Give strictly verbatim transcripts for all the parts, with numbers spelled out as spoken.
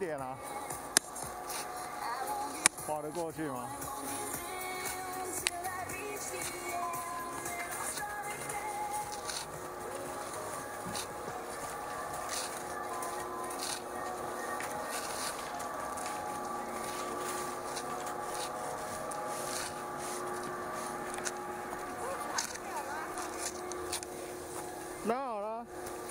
点啊，滑得过去吗？那好了。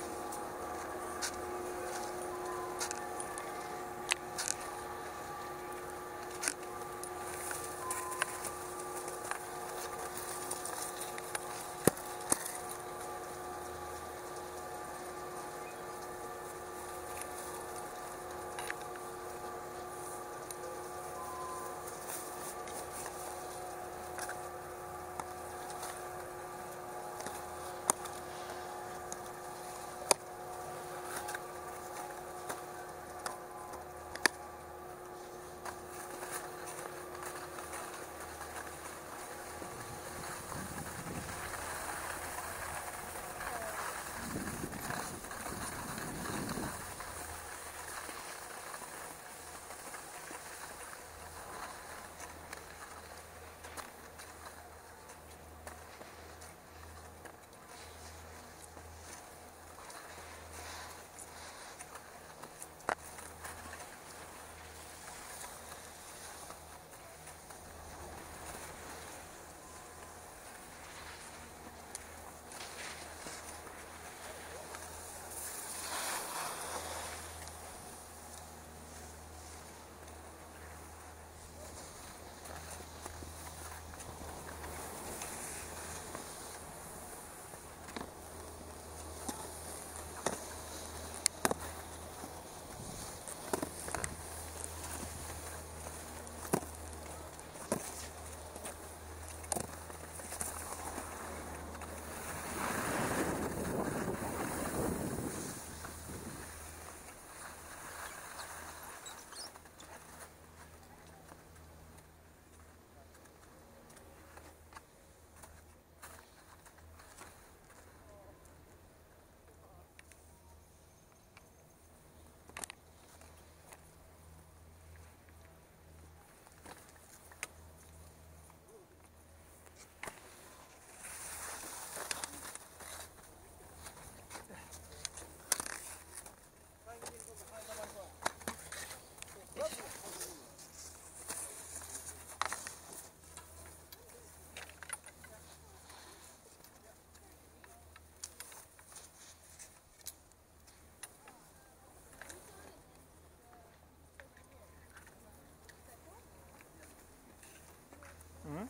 嗯，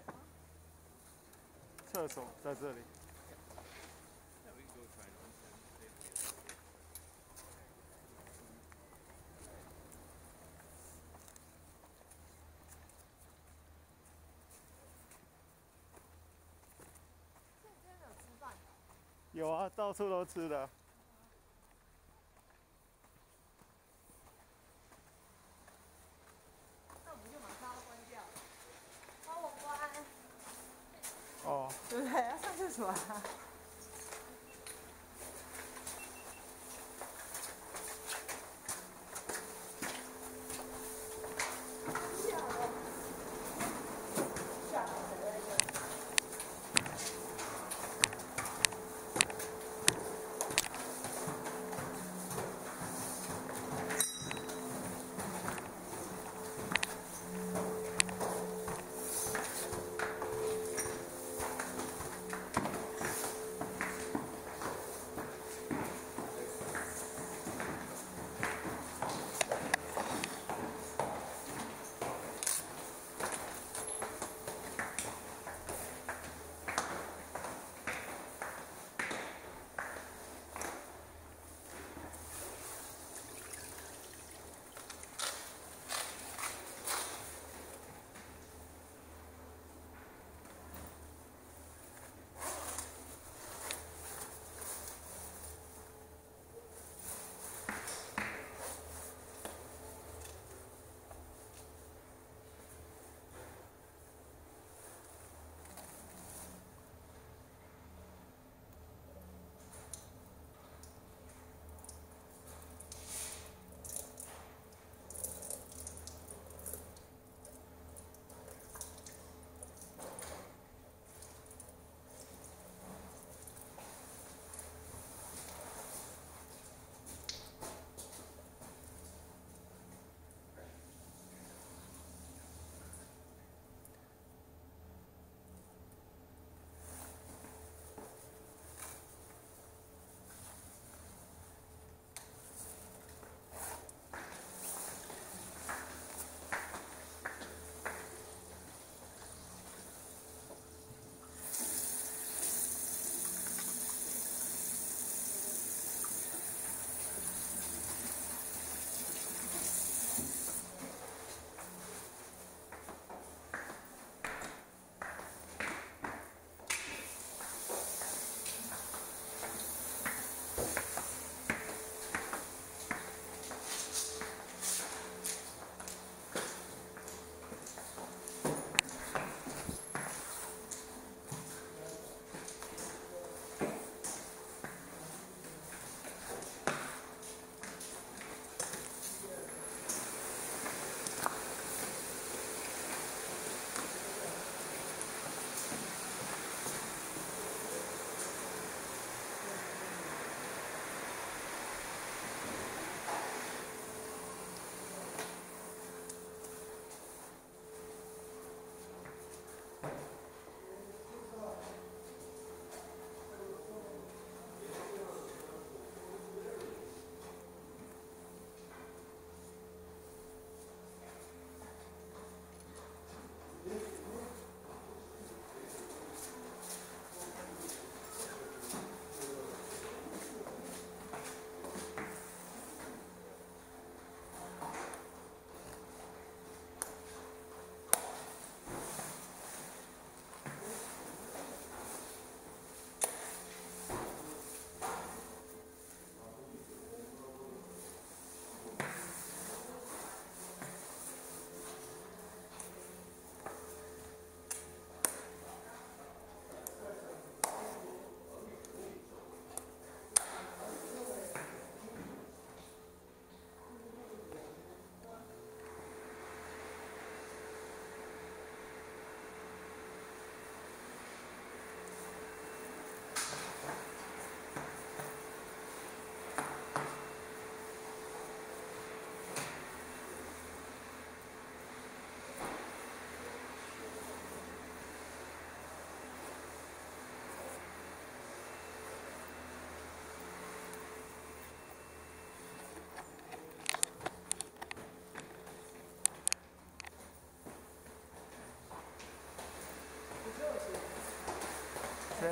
厕所在这里。有啊，到处都吃的。 那我们就马上要关掉，帮我关。 哦。 对不对？要上厕所啊。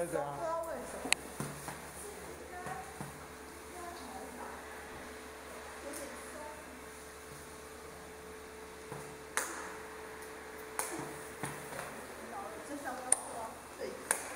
是怎样不知？道为什么。这上面说对。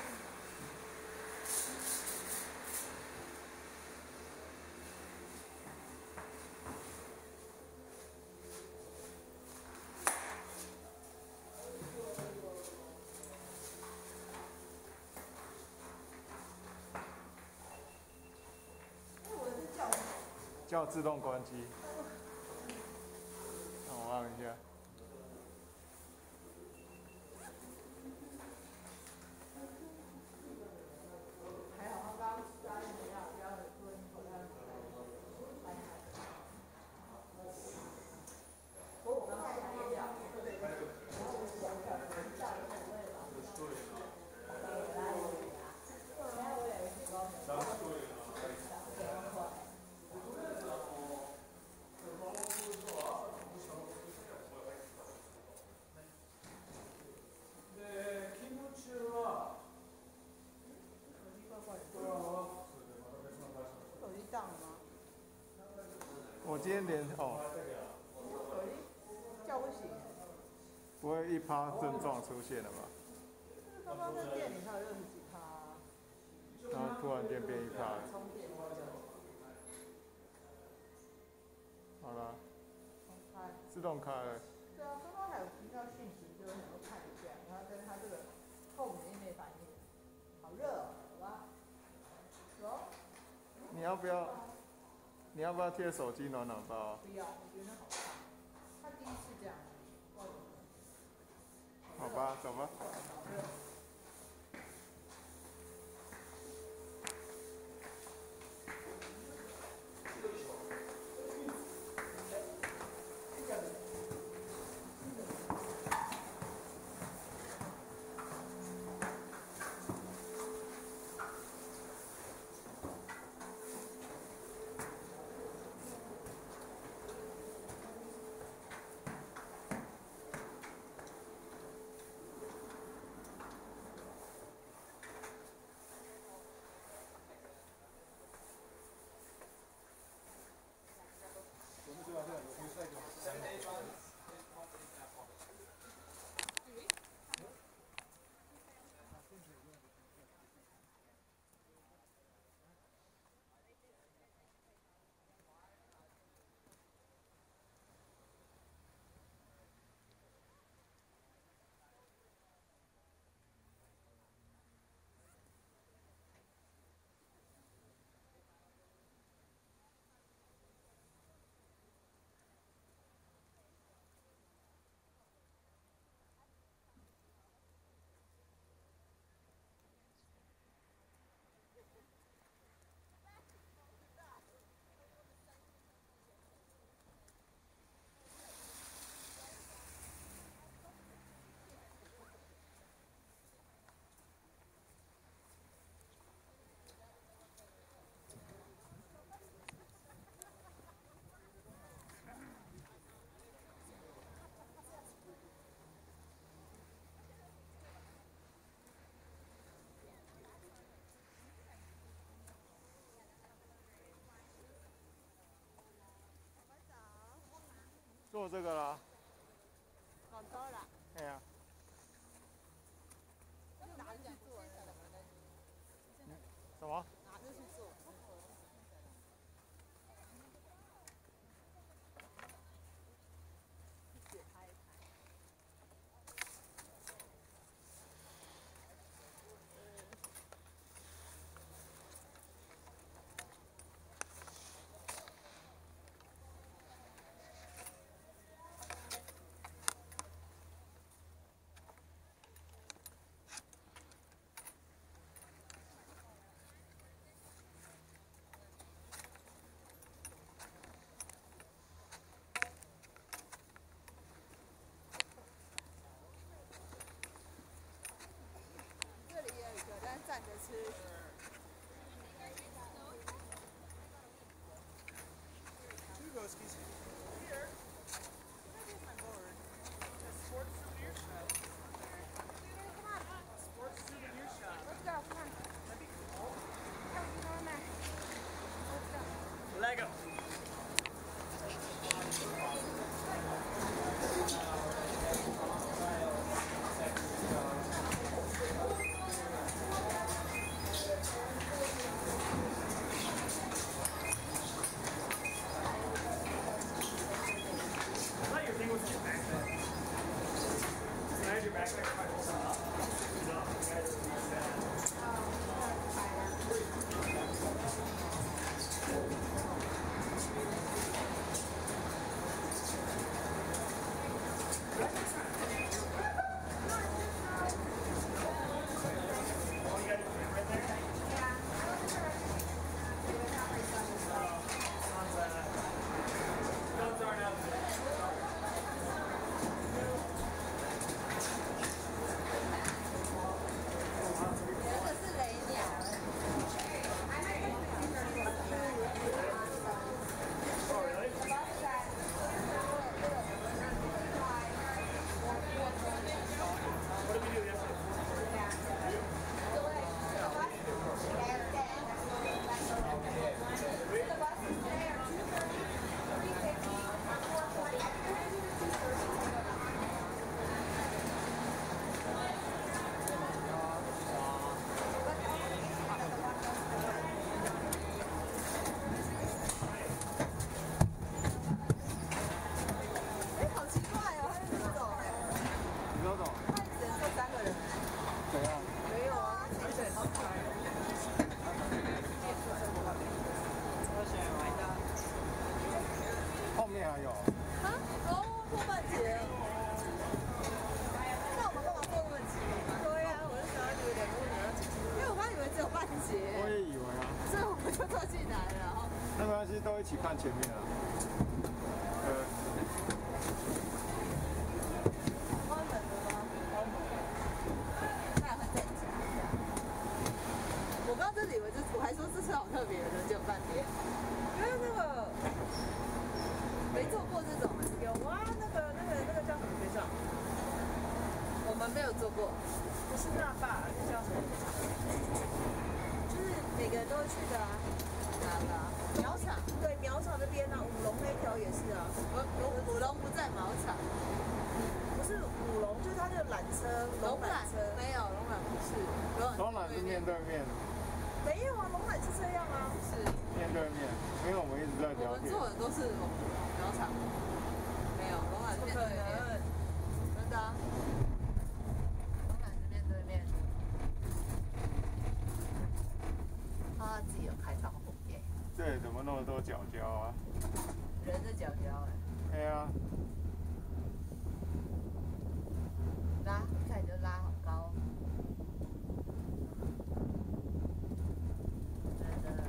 叫自动关机。让我按一下。 还好他刚刚答应不要不要做口袋。不过我刚才也讲，对对对。然后我想想，下一个我也把它做了。来，我给啊。然后我也是光。三对啊。两块。 네, 키무츠와 手机当吗？ 我今天连哦， 手机叫不醒。 不会一趴症状出现了吧？ 就是刚刚那店里才有六十几趴、啊。 然后突然间变一趴。 充电多久？ 好了。 重开。 自动开了。 对啊，刚刚还有提到讯息，就是想要看一下，然后跟他这个后面没反应。好热哦，好吧？走。 你要不要？你要不要贴手机暖暖包？ 不要，我觉得好看。他第一次这样。 好吧，走吧。做这个啦。 好多了。 哎呀。 拿去做。 什么？ 拿着去做。解开一开。 进来了，然后那没关系，都一起看前面啊。呃， 关门了吗？关门了。那还会再加。我刚刚真的以为这，我还说这车好特别的，就半天。因为那个没坐过这种，有啊，那个那个那个叫什么学校？我们没有坐过，不是那霸，那叫什么？就是每个人都会去的啊。哪个啊？苗场。对，苗场那边啊，五龙那条也是啊。五五龙不在苗场。不是五龙，就是他那个缆车，龙缆车没有，龙缆不是， 龙缆是面对面。 没有啊，龙缆是这样啊，是面对面，因为我们一直在聊天。 我们坐的都是苗场，没有龙缆是面对面，真的啊，龙缆是面对面。他自己有开窗户耶。 这里怎么那么多角角啊？ 人的角角哎。 对啊。 拉，一开始就拉好高。真的。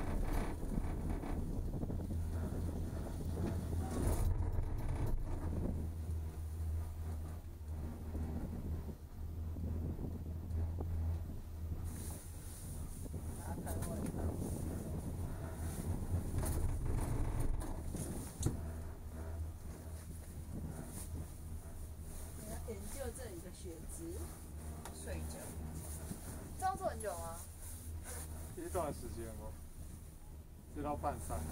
大家看我一看。研究这里的血脂，睡觉。这样做很久吗？ 一段时间哦，直到半山。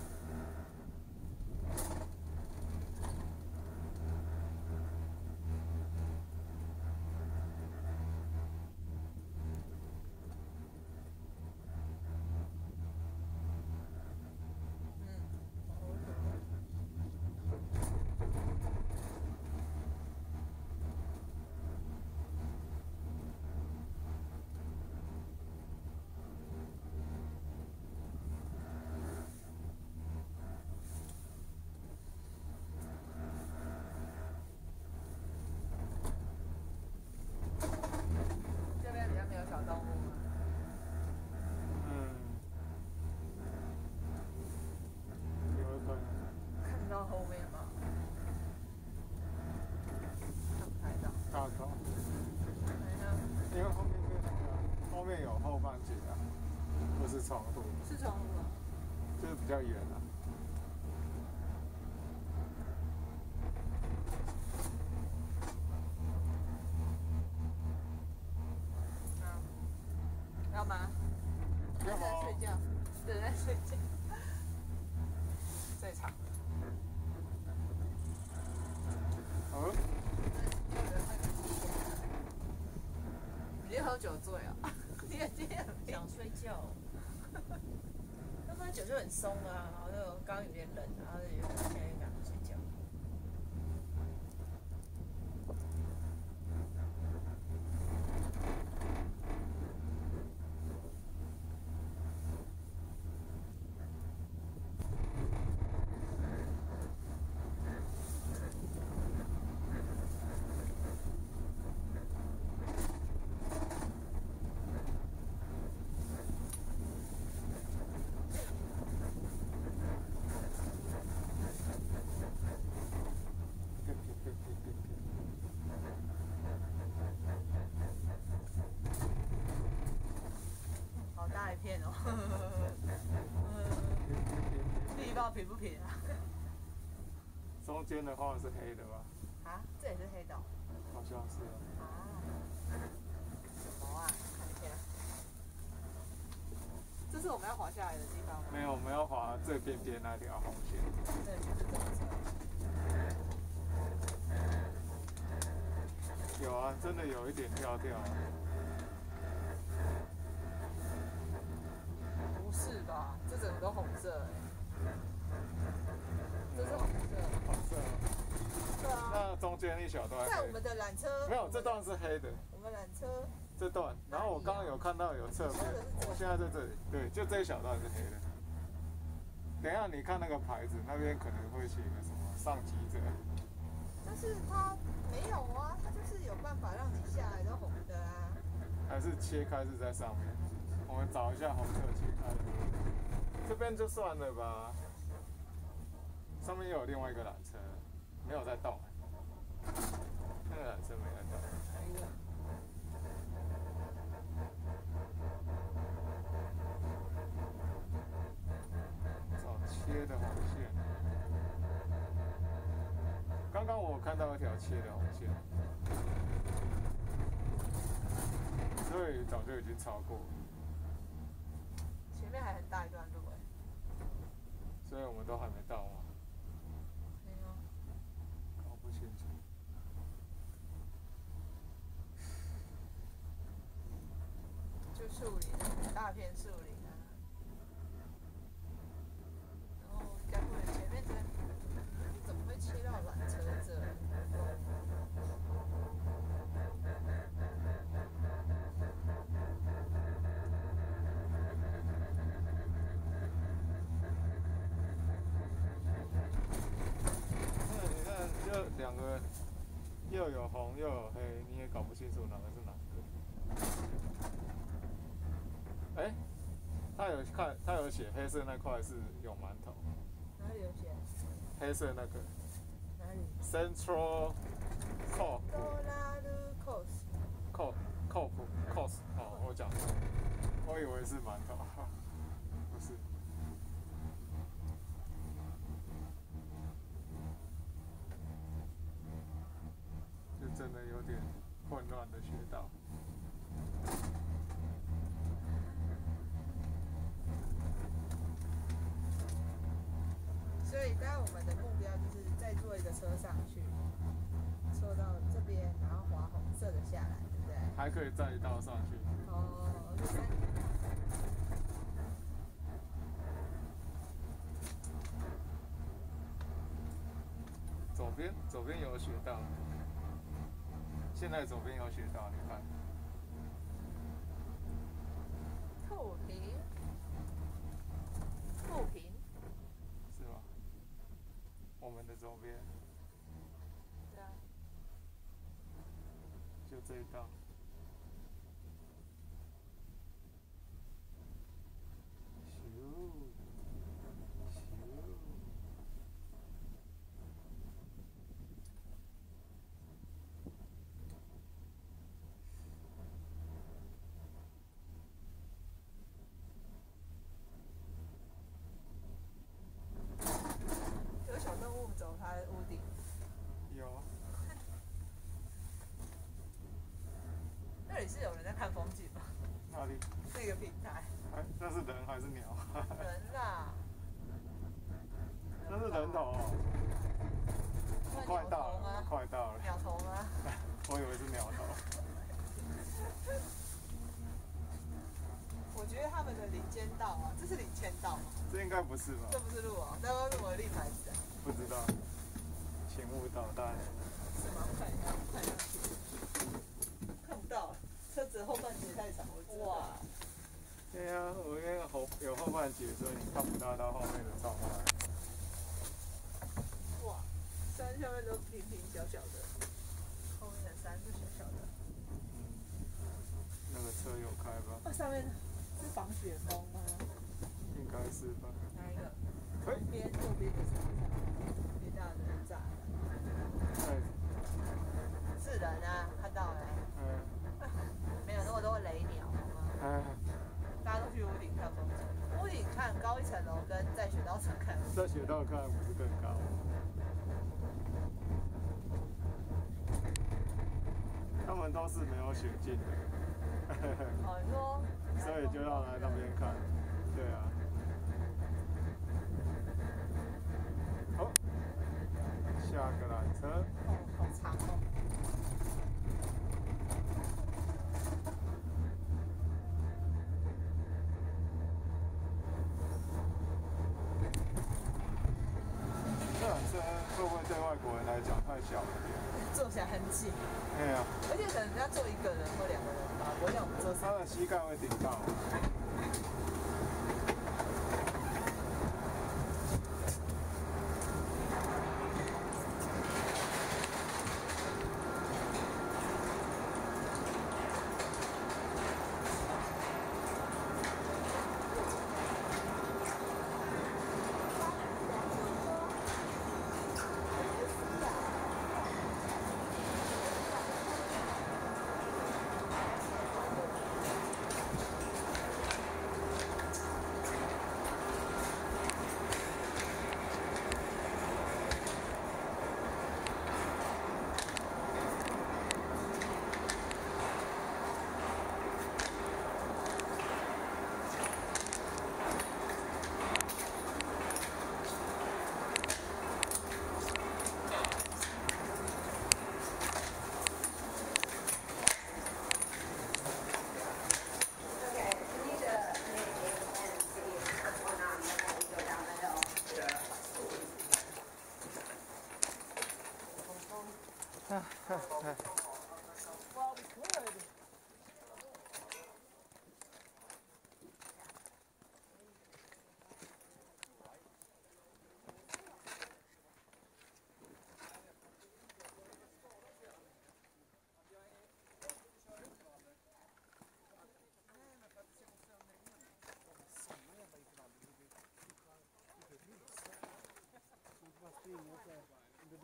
这边比较没有小动物吗？ 嗯，有可能。 看到后面吗？看不太到。 大头。 没有。 因为后面是那个，后面有后半截啊，不是窗户。 是窗户吗？ 就是比较远啊。 要吗？ 要吗？ 在睡觉，对，在睡觉。最长。 嗯？ 你喝酒醉啊？你也今天想睡觉。那喝酒就很松啊，然后就刚刚有点冷，然后就现在又想睡觉。 好大一片哦。地道平不平啊？ 中间的话是黑的吧？ 啊，这也是黑道。 好像是哦。 啊？什么啊？看一下。这是我们要滑下来的地方吗？ 没有，我们要滑最边边那条红线。 对，就是这么走。 有啊，真的有一点跳跳啊。 不是吧？这整个都红色哎。这是红色。 红色。 对啊。 那中间一小段。 在我们的缆车。 没有，这段是黑的。 我们缆车。 这段，然后我刚刚有看到有侧边，我现在在这里，对，就这一小段是黑的。等一下你看那个牌子，那边可能会写个什么上级者。 但是它没有啊，它就是有办法让你下来都红的啊。 还是切开是在上面？我们找一下红色切开的。这边就算了吧。上面又有另外一个缆车，没有在动。那个缆车没在动。找切的红线。刚刚我看到一条切的红线，所以早就已经超过了。 前面还很大一段路哎。 所以我们都还没到吗？ 没有。 搞不清楚。 就树林，很大片树林啊。然后该不会前面这怎么会切到缆车这？ 两个又有红又有黑，你也搞不清楚哪个是哪个。哎、欸，他有看，他有写黑色那块是有馒头。 哪里有写？ 黑色那个。 哪里 ？Central Corp。 Colorado Coast。 Corp Corp Cost。哦，我讲错，我以为是馒头，不是。就真的有点混乱的学到。 所以，当然我们的目标就是再坐一个车上去，坐到这边，然后滑红色的下来，对不对？ 还可以再一道上去。 哦，就三。 左边，左边有学到。现在左边有学到，你看。 透屏。透屏。 是吗？我们的左边。 对啊。 就这一道。 那里是有人在看风景吗？ 哪里？ 那个平台。 哎，那是人还是鸟？ 人啦。 那是人头哦。快到了，快到了。 鸟头吗？ 我以为是鸟头。 我觉得他们的林间道啊，这是林间道吗？ 这应该不是吧？ 这不是路哦，那是什么立牌子啊？ 不知道，请勿捣蛋。 是吗？看一下，看上去，看不到，车子后半截太长，我哇。 对呀、啊，我因为后有后半截，所以你看不到到后面的状态。 哇，山下面都平平小小的，后面的山是小小的。 嗯，那个车有开吧？ 哦，上面是防雪风吗？ 应该是吧。 哪一个？ 嘿， 边右边的山上，别大人炸的。 哎。 是人啊，看到了。 嗯。 没有那么多雷鸟，好吗？ 哎。 大家都去屋顶看风景。屋顶看高一层楼，跟在雪道上看。 在雪道看不是更高？他们都是没有雪镜的。 哦，你说。 所以就要来那边看。对啊。好，下个缆车。 哦，好长哦。 这缆车会不会对外国人来讲太小了点？ 坐起来很紧。 对呀、啊。 而且可能要坐一个人或两个人吧，不会像我们坐。 他的膝盖会顶到。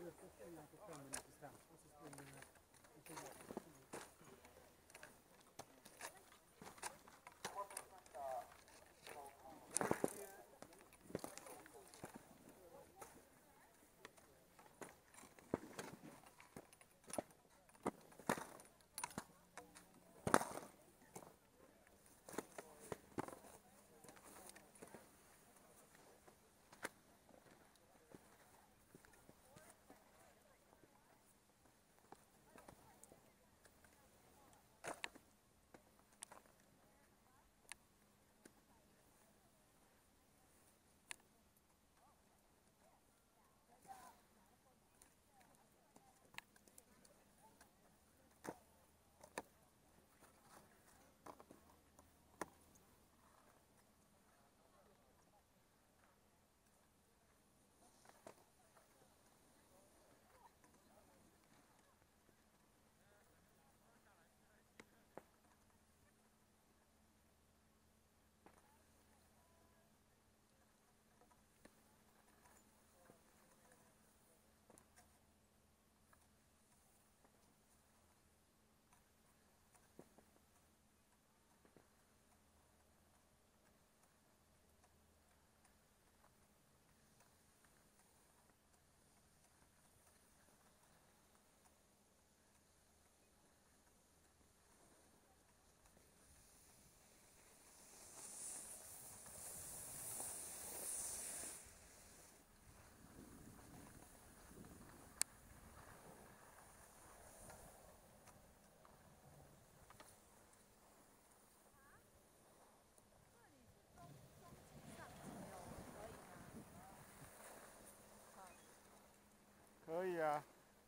可以啊。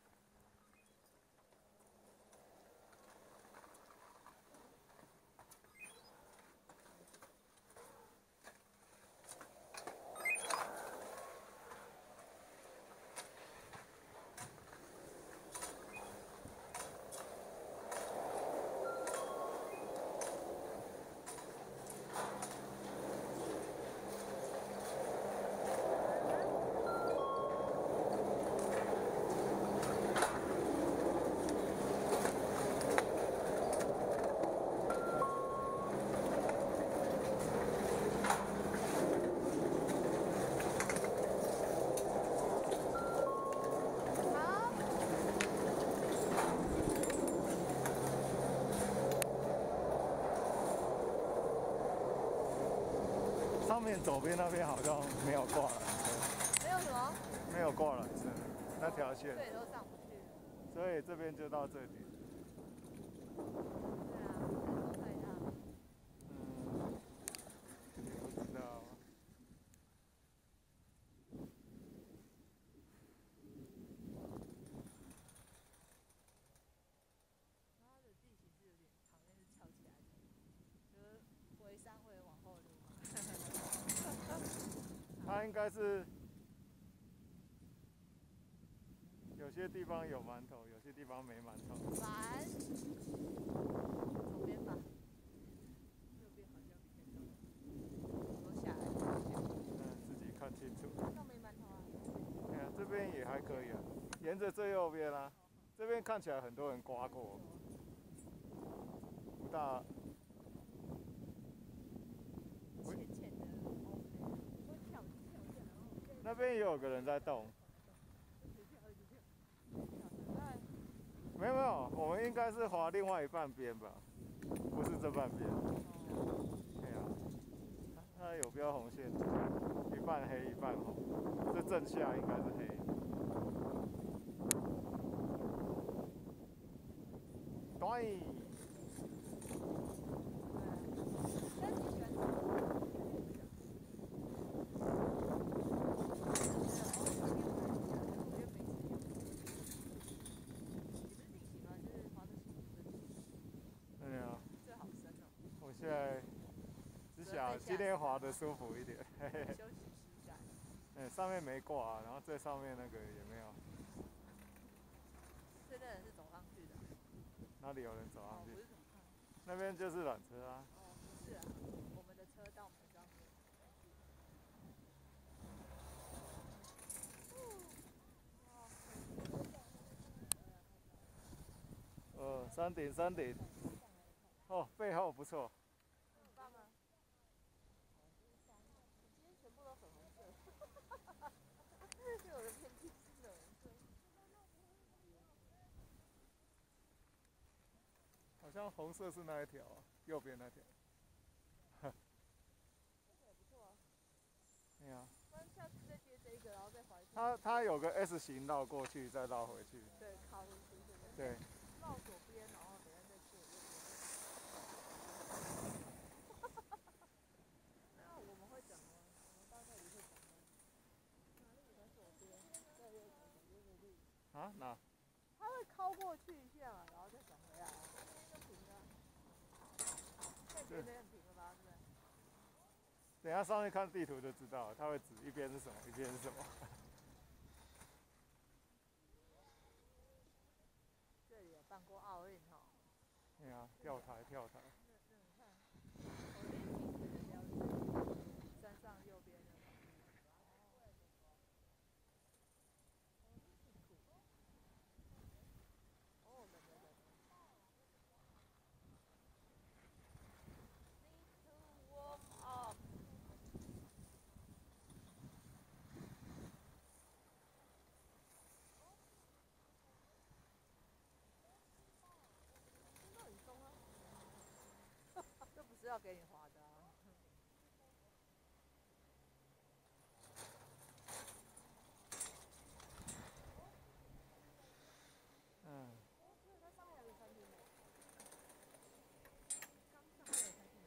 上面左边那边好像没有挂缆车， 没有什么？ 没有挂缆车，那条线， 对，都上不去。 所以这边就到这里。 对啊，人都太大。 嗯，不知道。 它的地形是有点，旁边是翘起来的，就是回山会往后溜嘛。 它应该是有些地方有馒头，有些地方没馒头。 反，左边吧，右边好像比较高，都下来了。 嗯，自己看清楚。 那没馒头啊？ 对啊，这边也还可以啊，沿着最右边啊，这边看起来很多人刮过，不大。 浅浅的红的，会跳跳一下，然后那边也有个人在动。 一直跳一直跳。大概没有没有，我们应该是滑另外一半边吧，不是这半边。对啊，它有标红线，一半黑一半红，这正下应该是黑。对。 但你喜欢什么？ 对啊。 这好深哦。 我现在只想今天滑得舒服一点。嘿嘿。 休息膝盖。 嗯，上面没挂，然后最上面那个也没有。 这个人是走上去的。 哪里有人走上去？ 哦，不是怎么看？ 那边就是缆车啊。 哦，不是啊，我们的车到我们上面。哦，哇。 山顶，山顶。哦，背后不错。 很棒吗？今天全部都粉红色，就有人偏僻是粉红色。 好像红色是那一条啊，右边那条。 这个也不错啊。 对啊。 不然下次再接这一个，然后再回去。 它它有个 S 型绕过去，再绕回去。 对，靠回去是不是？ 对。 绕左边，然后等下再去右边。那我们会讲吗？我们到那里会讲吗？哪里？在左边，在右边，右边路。 啊？哪？ 它会靠过去一下嘛，然后再转回来啊。这边就平的。现在觉得很平了吧？对不对？ 等一下上去看地图就知道了，它会指一边是什么，一边是什么。 这里有办过奥运哈。 对啊，跳台跳台。 那那你看，我连镜子的标志，山上右边的。哦，冷的冷的。Need to warm up。真的很松啊。这不是要给你滑的啊。 嗯。 它上面还有餐厅呢。刚上面有餐厅。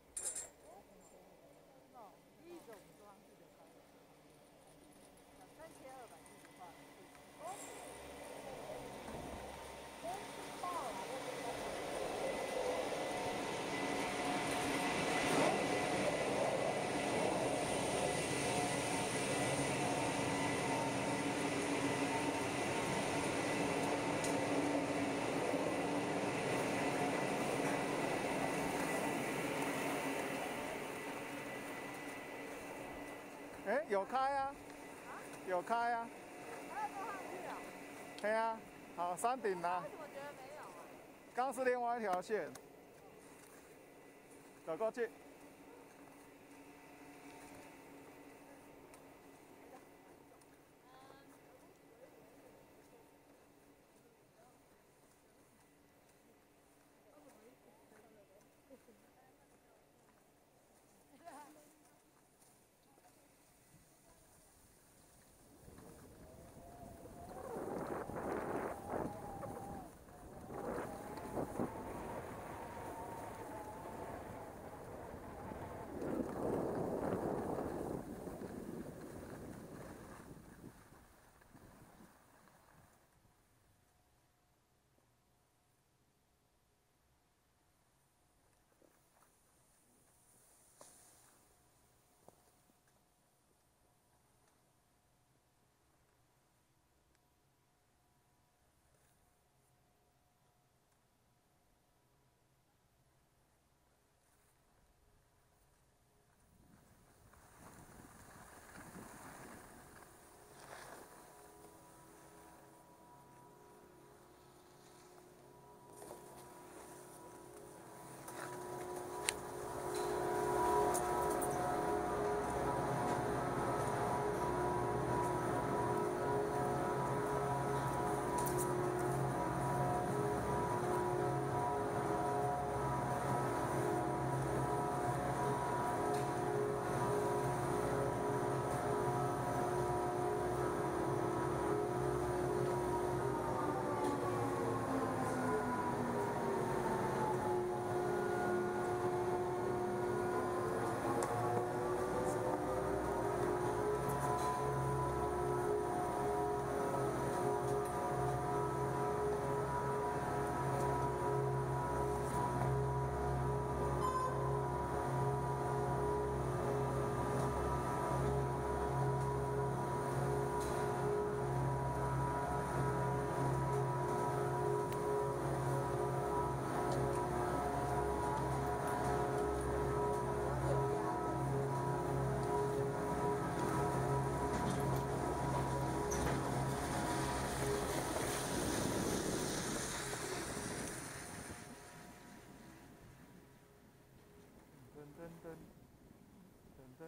哦，第一个我们坐上去的高的三千二百四十块。哦。真是爆了！ 哎、欸，有开啊！ 啊？ 有开啊！ 还要坐上去啊？ 对啊，好，山顶啦。 为什么觉得没有啊？ 刚是另外一条线，走过去。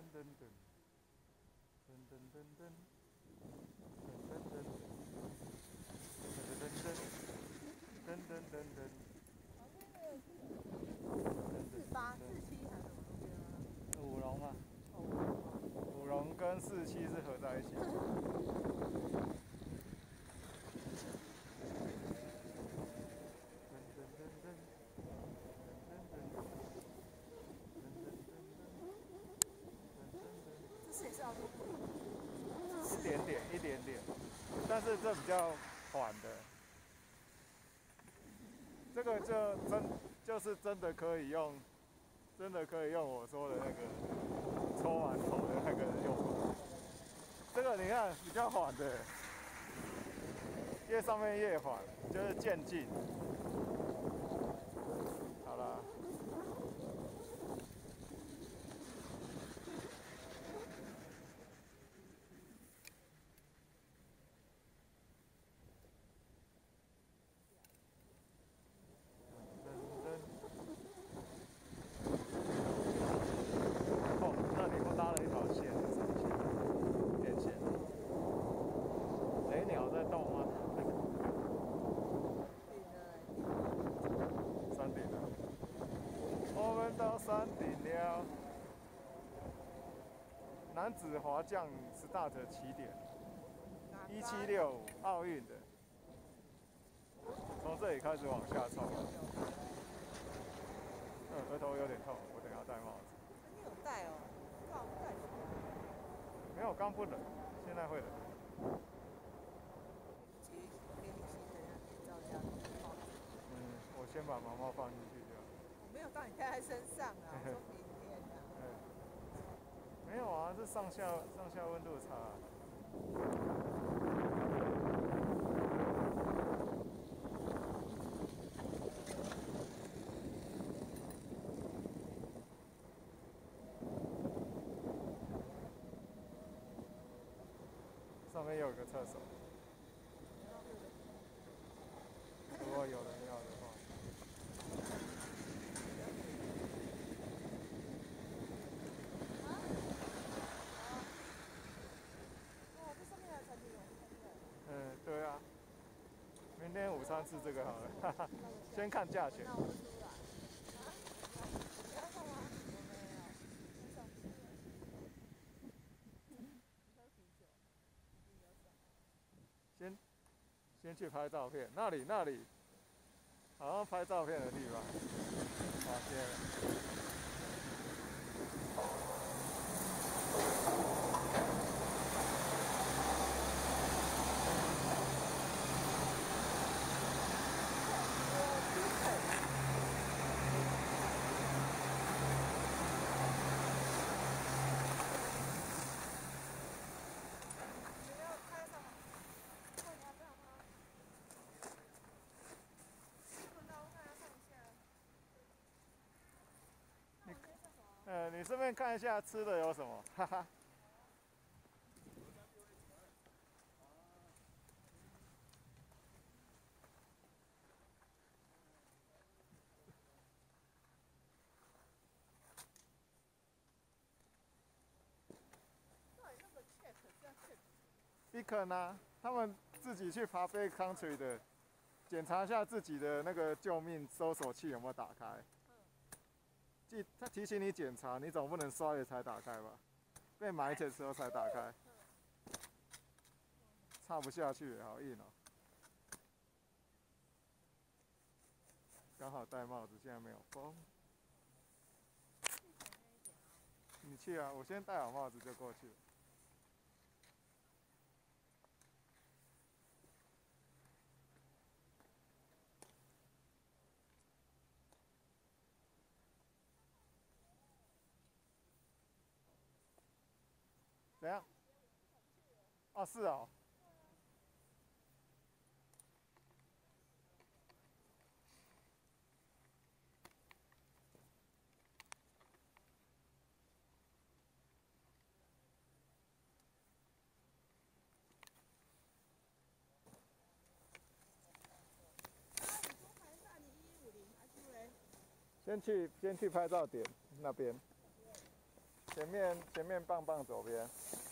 噔噔，噔噔噔噔，噔噔噔噔，噔噔噔噔，噔噔噔噔。 四八四七还是什么东西吗？ 五龙嘛， 哦， 五龙跟四七是合在一起。 这是也是要录一点点，一点点，但是这比较缓的。这个就真就是真的可以用，真的可以用我说的那个抽完头的那个用法。这个你看比较缓的，越上面越缓，就是渐进。好了。山顶了，男子滑降 start 起点，一七六五奥运的，从这里开始往下冲。嗯，额头有点痛，我等下戴帽子。 你有戴哦？干嘛不戴？ 没有，刚不冷，现在会冷。 其实给你新的那照家的帽子。 嗯，我先把毛毛放进去就好。 我没有到你戴在身上啊，我说明天啊。 嗯，没有啊，这上下上下温度差、啊。上面有一个厕所，如果有人要的话。 哦，这上面还有餐厅哦。 嗯，对啊。明天午餐吃这个好了，哈哈。先看价钱。 那我不出来。啊？你要干嘛？我没有。我想吃。喝啤酒。 先，先去拍照片，那里那里，好像拍照片的地方。好，谢谢。呃，你顺便看一下吃的有什么，哈哈。Beacon 啊，他们自己去爬 backcountry 的，检查一下自己的那个救命搜索器有没有打开。记，他提醒你检查，你总不能刷了才打开吧？被埋的时候才打开，插不下去，好硬哦。刚好戴帽子，现在没有风。你去啊，我先戴好帽子就过去了。怎样？哦，是哦。先去先去拍照点那边。 前面前面棒棒左边。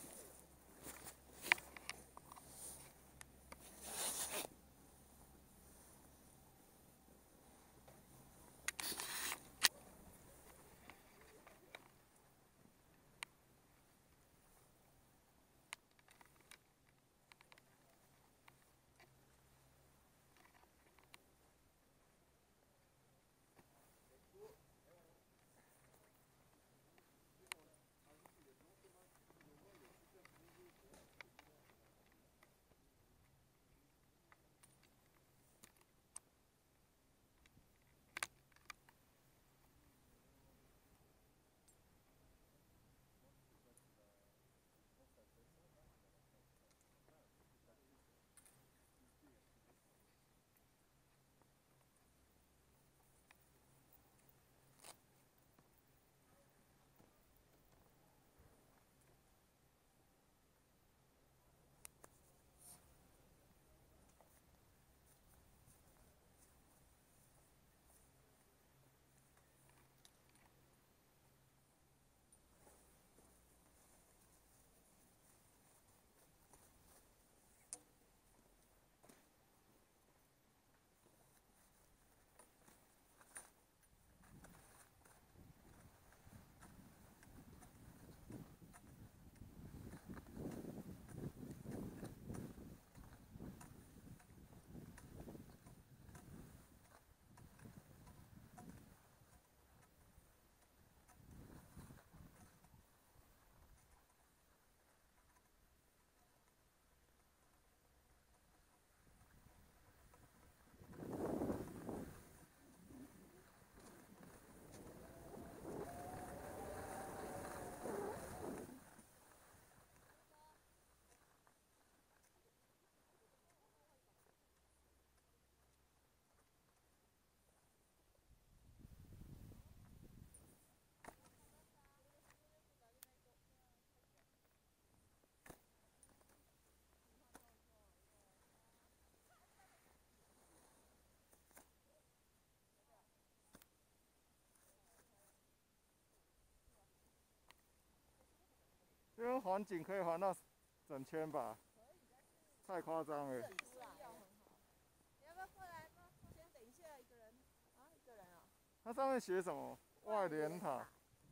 因为环景可以环到整圈吧？太夸张了。 你要不要过来？先等一下，一个人啊，一个人啊。 它上面写什么？外联塔。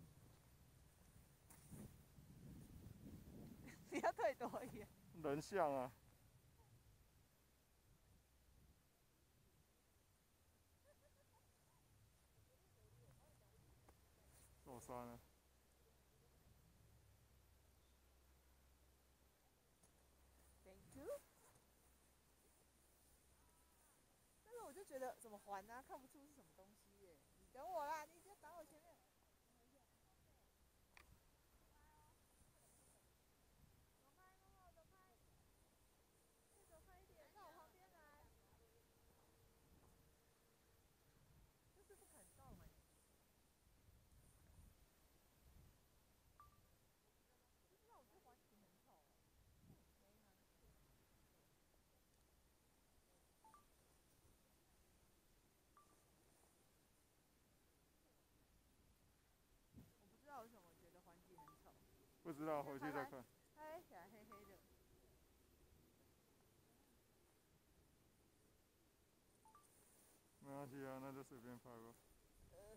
你要退多远？ 人像啊。手酸了。 Thank you。但是我就觉得怎么还呢、啊？看不出是什么东西耶。你等我啦，你就挡我前面。为什么我觉得环境很丑？ 不知道，回去再看。 拍起来黑黑的。 没关系啊，那就随便拍吧。 呃。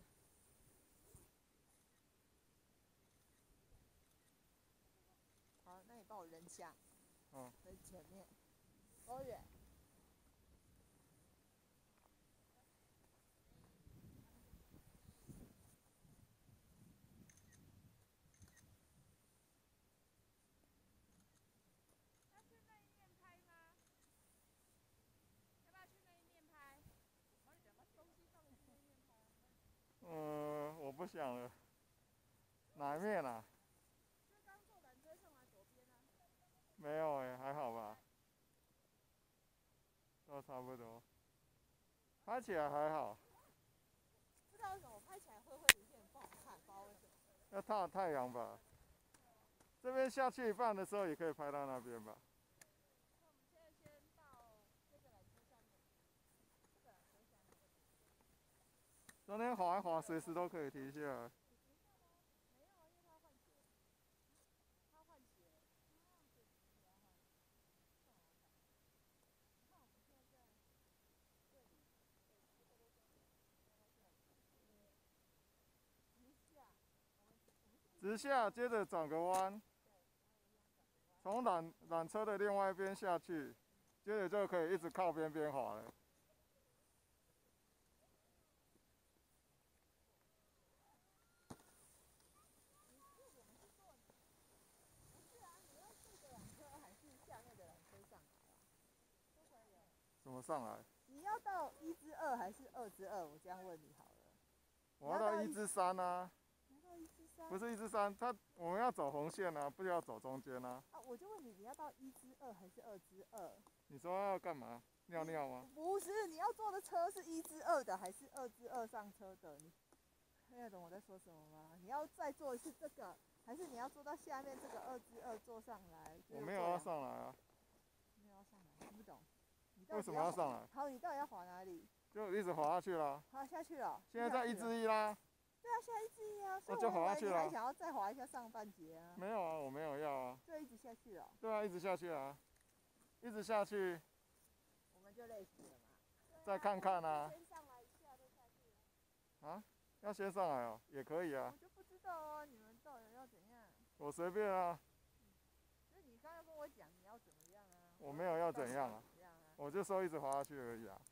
好，那你帮我扔下。 嗯。 扔前面。多远？ 呃，我不想了。哪一面啊？ 就刚坐缆车上来左边啊。 没有哎、欸，还好吧。都差不多。拍起来还好。 不知道为什么拍起来灰灰有点不好看，不知道为什么。 要套太阳吧。这边下去一半的时候也可以拍到那边吧。 那我们现在先到这个缆车上面。这个缆车下面。 中间滑一滑，随时都可以停下来。 没有啊，因为它要换鞋。 直下，接着转个弯，从缆缆车的另外一边下去，接着就可以一直靠边边滑了。怎么上来？ 你要到一之二还是二之二？我这样问你好了。 我要到一之三啊。 你要到一之三？ 不是一之三，它我们要走红线啊，不是要走中间啊。 啊，我就问你，你要到一之二还是二之二？ 你说要干嘛？尿尿吗？ 不是，你要坐的车是一之二的还是二之二上车的？你听得懂我在说什么吗？你要再坐一次这个，还是你要坐到下面这个二之二坐上来？ 我没有要上来啊。 没有要上来，听不懂。 为什么要上来？ 好，你到底要滑哪里？ 就一直滑下去了。 滑下去了。 现在在一之一啦。 对啊，现在一之一啊，所以就滑下去了。 还想要再滑一下上半节啊？ 没有啊，我没有要啊。 就一直下去了。 对啊，一直下去啊，一直下去。 我们就累死了嘛。 再看看啊。 先上来一下就下去了。 啊？要先上来哦，也可以啊。 我就不知道啊，你们到底要怎样？ 我随便啊。 所以你刚刚跟我讲你要怎么样啊？ 我没有要怎样啊，我就说一直滑下去而已啊。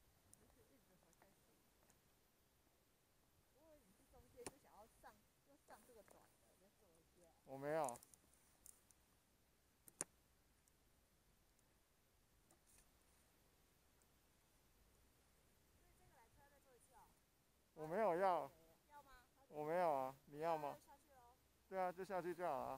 我没有。我没有要。 要吗？ 我没有啊，你要吗？对啊，就下去就好了。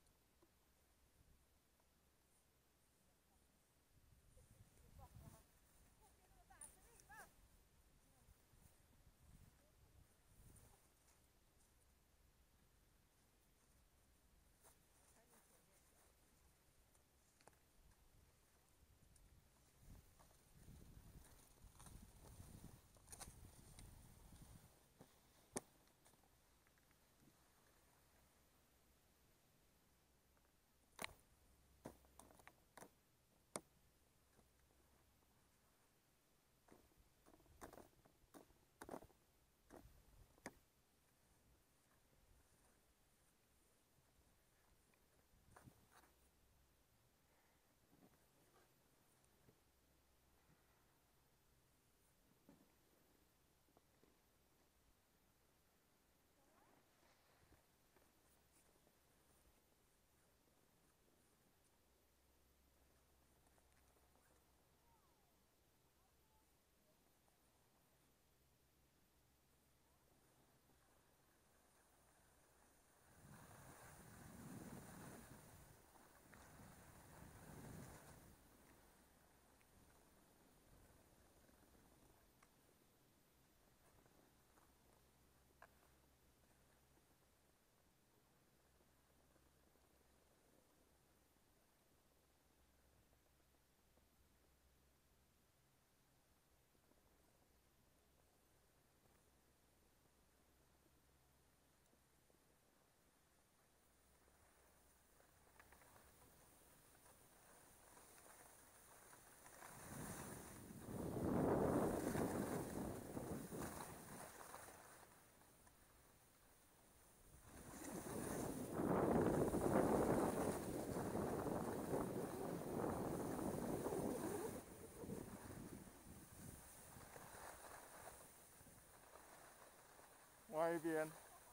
歪一边。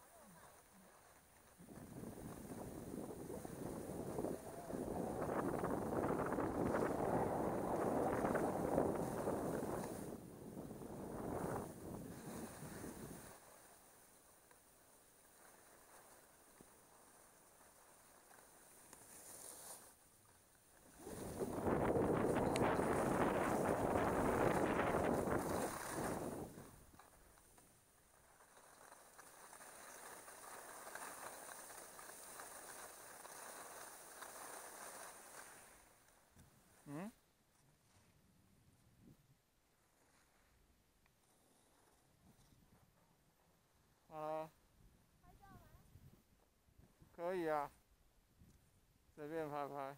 嗯？啊？可以啊，随便拍拍。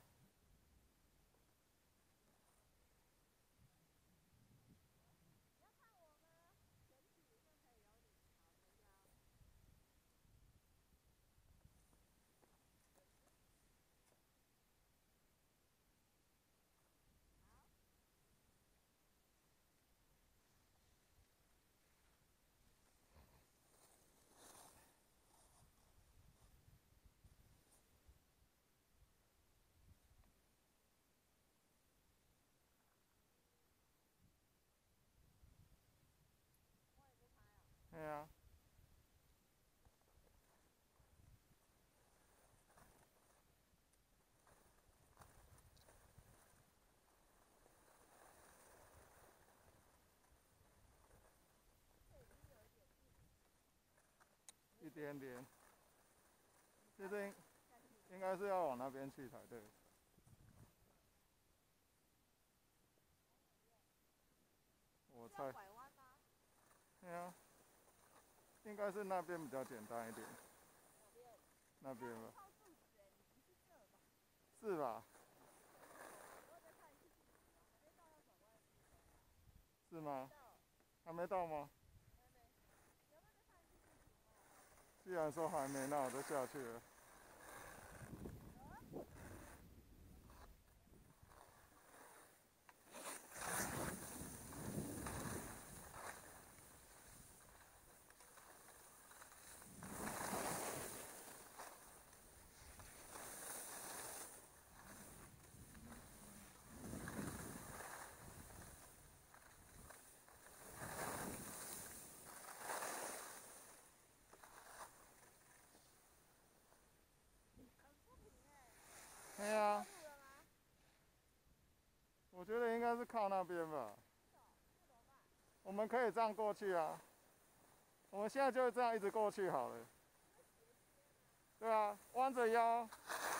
连连，这边应该是要往那边去才对。我猜。 拐弯吗？ 对啊，应该是那边比较简单一点。那边吧。是吧？是吗？还没到吗？既然说还没，那我就下去了。对啊，我觉得应该是靠那边吧。我们可以这样过去啊。我们现在就这样一直过去好了。对啊，弯着腰。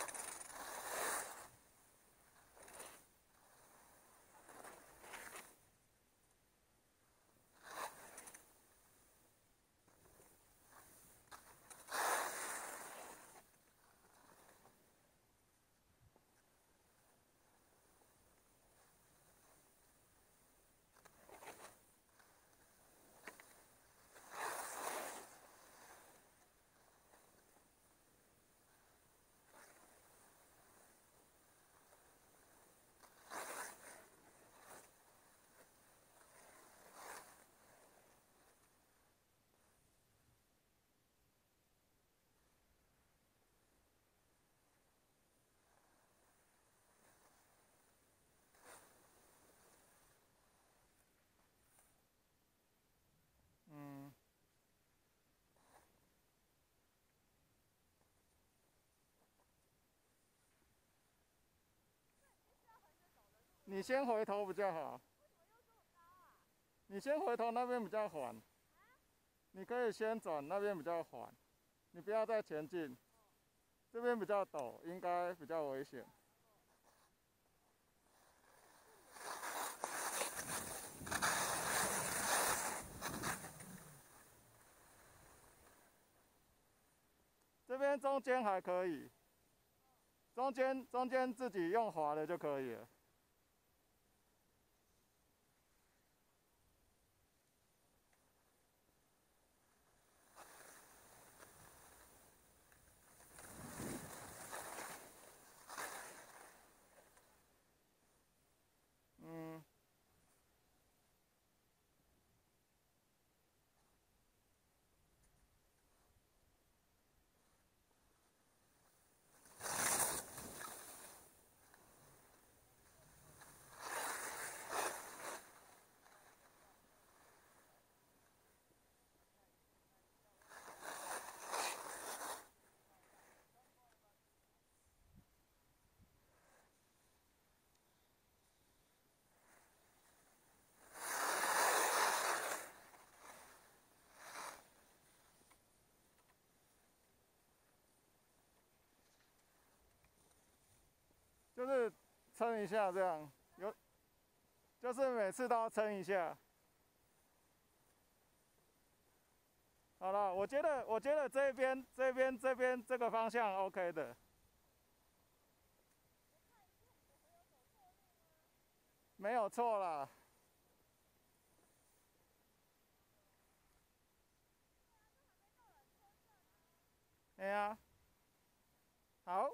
嗯。你先回头比较好。你先回头，那边比较缓。你可以先转，那边比较缓。你不要再前进，这边比较陡，应该比较危险。这边中间还可以，中间中间自己用滑的就可以了。嗯。就是撑一下这样，有，就是每次都要撑一下。好了，我觉得，我觉得这边、这边、这边这个方向 OK 的。没有错啦。哎呀，好。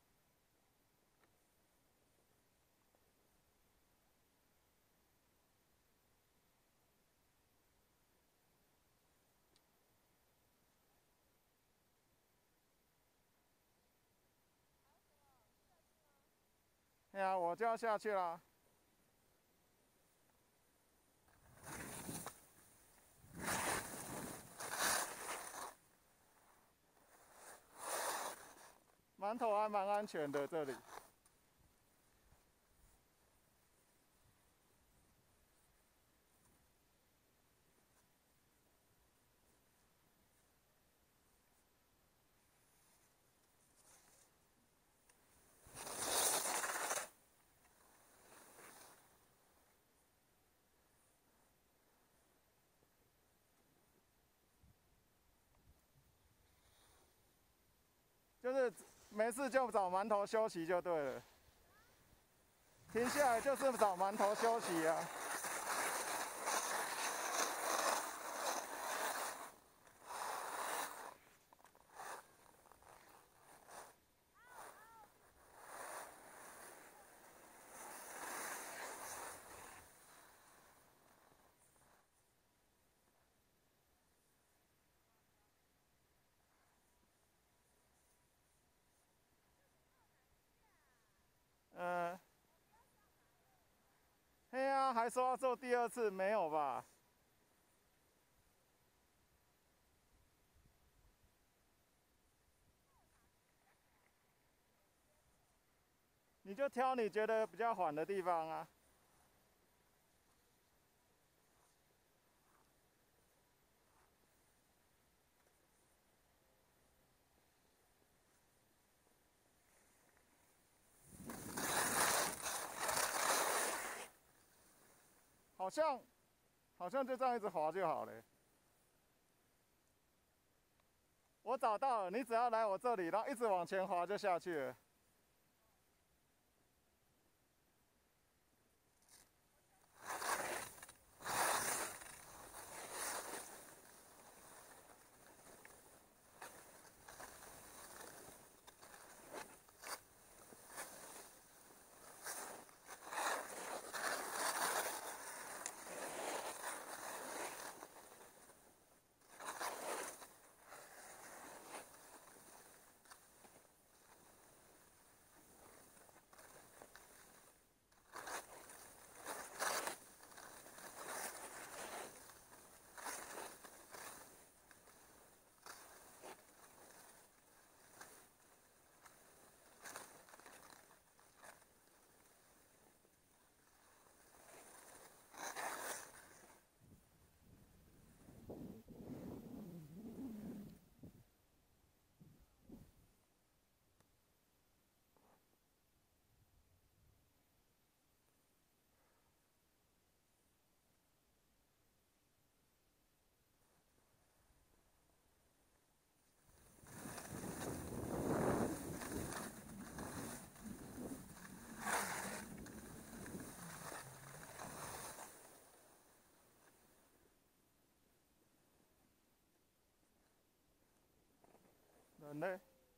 哎呀，我就要下去啦。馒头还蛮安全的，这里。 就是没事就找馒头休息就对了。停下来就是找馒头休息啊。呃，嘿啊，还说要做第二次，没有吧？你就挑你觉得比较缓的地方啊。好像，好像就这样一直滑就好了。我找到了，你只要来我这里，然后一直往前滑就下去了。人呢？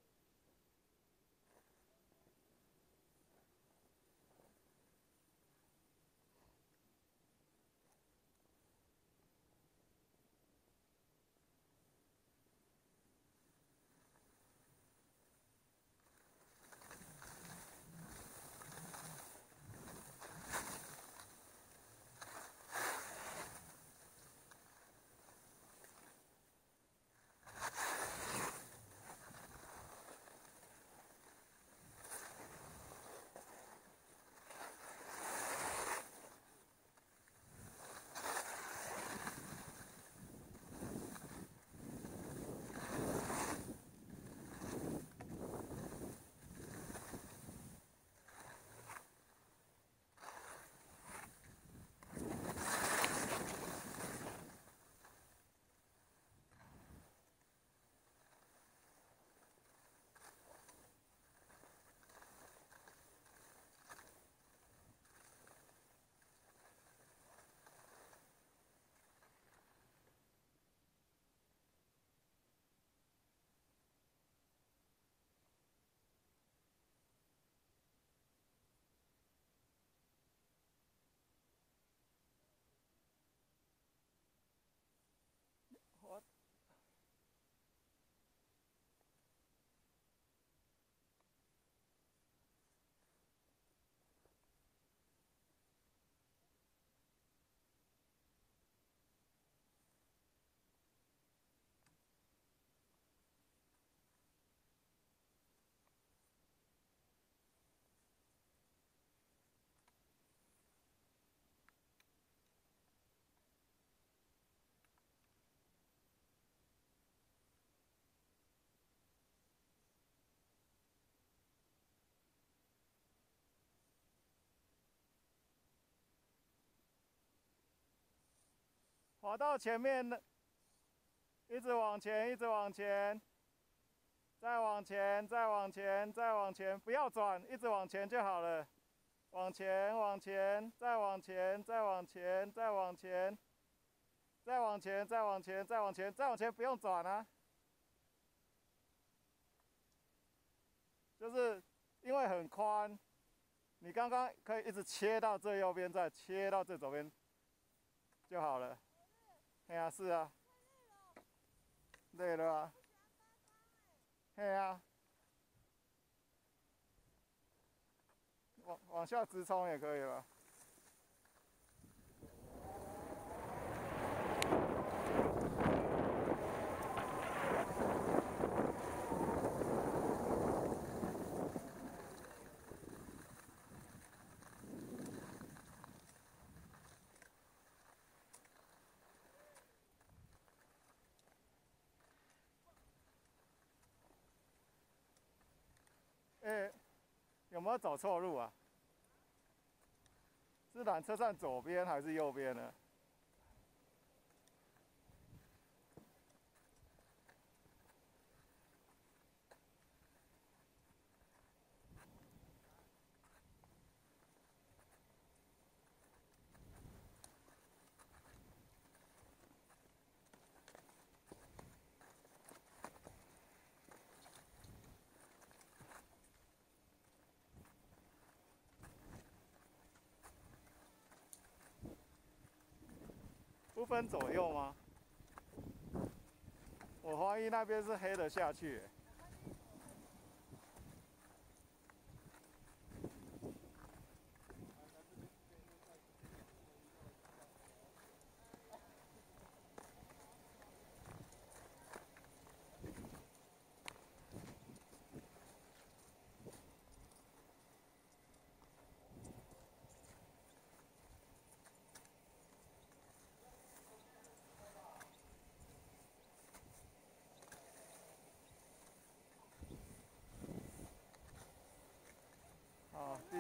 我滑到前面的，一直往前，一直往前。 再往前，再往前，再往前，不要转，一直往前就好了。往前，往前，再往前，再往前，再往前，再往前，再往前，再往前，再往前，不用转啊。就是因为很宽，你刚刚可以一直切到最右边，再切到最左边就好了。哎呀，是啊。累了啊。嘿啊。往往下直冲也可以吧。哎、欸，有没有走错路啊？是缆车站左边还是右边呢？不分左右吗？我怀疑那边是黑的下去、欸。啊，地。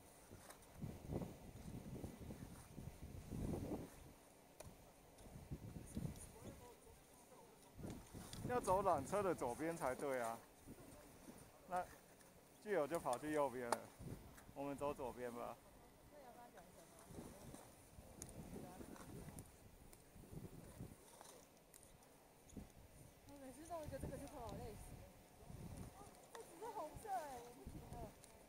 要走缆车的左边才对啊。那具有就跑去右边了，我们走左边吧。 我每次弄一个这个就快好累死了。这只是红色哎、欸，我不行了。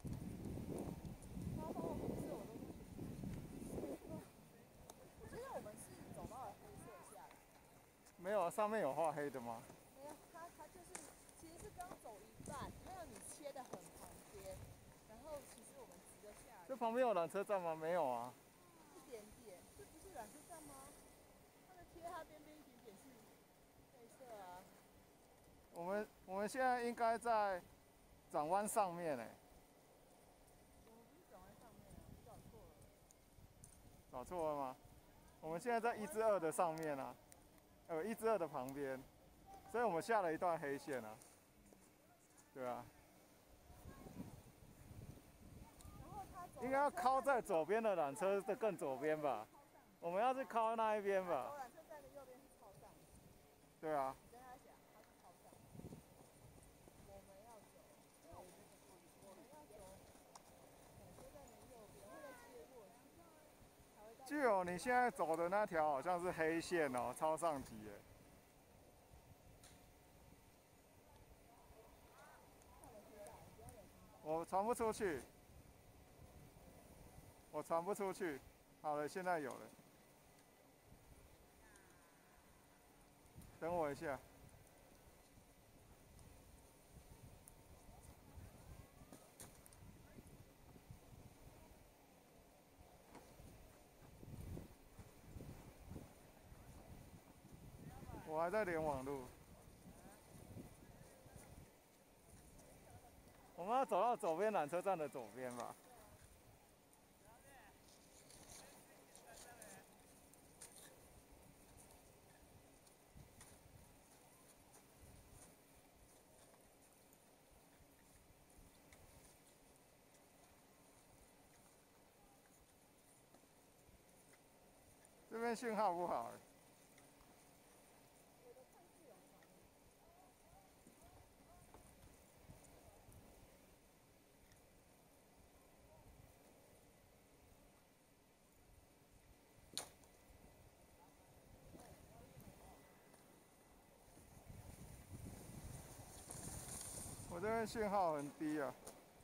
它放到红色我都不行。我觉得我们是走到了黑色下来。 没有啊，上面有画黑的吗？ 没有，它它就是其实是刚走一半，还有你切的很旁边，然后其实我们直着下来。 这旁边有缆车站吗？没有啊。 一点点，这不是缆车站吗？它的贴它边边一点点是黑色啊。 我们我们现在应该在转弯上面哎、欸。 我们不是转弯上面啊，我找错了。 找错了吗？我们现在在一至二的上面啊，呃，一至二的旁边，所以我们下了一段黑线啊。对啊。应该要靠在左边的缆车的更左边吧？我们要是靠那一边吧？ 缆车站的右边是超上。 对啊。 你跟他讲，他是超上。我们要走，我们要走缆车站的右边，会再切过去。 具有你现在走的那条好像是黑线哦，超上级耶。我传不出去，我传不出去。好了，现在有了。等我一下。我还在连网路。我们要走到左边缆车站的左边吧。这边信号不好。 这边信号很低啊。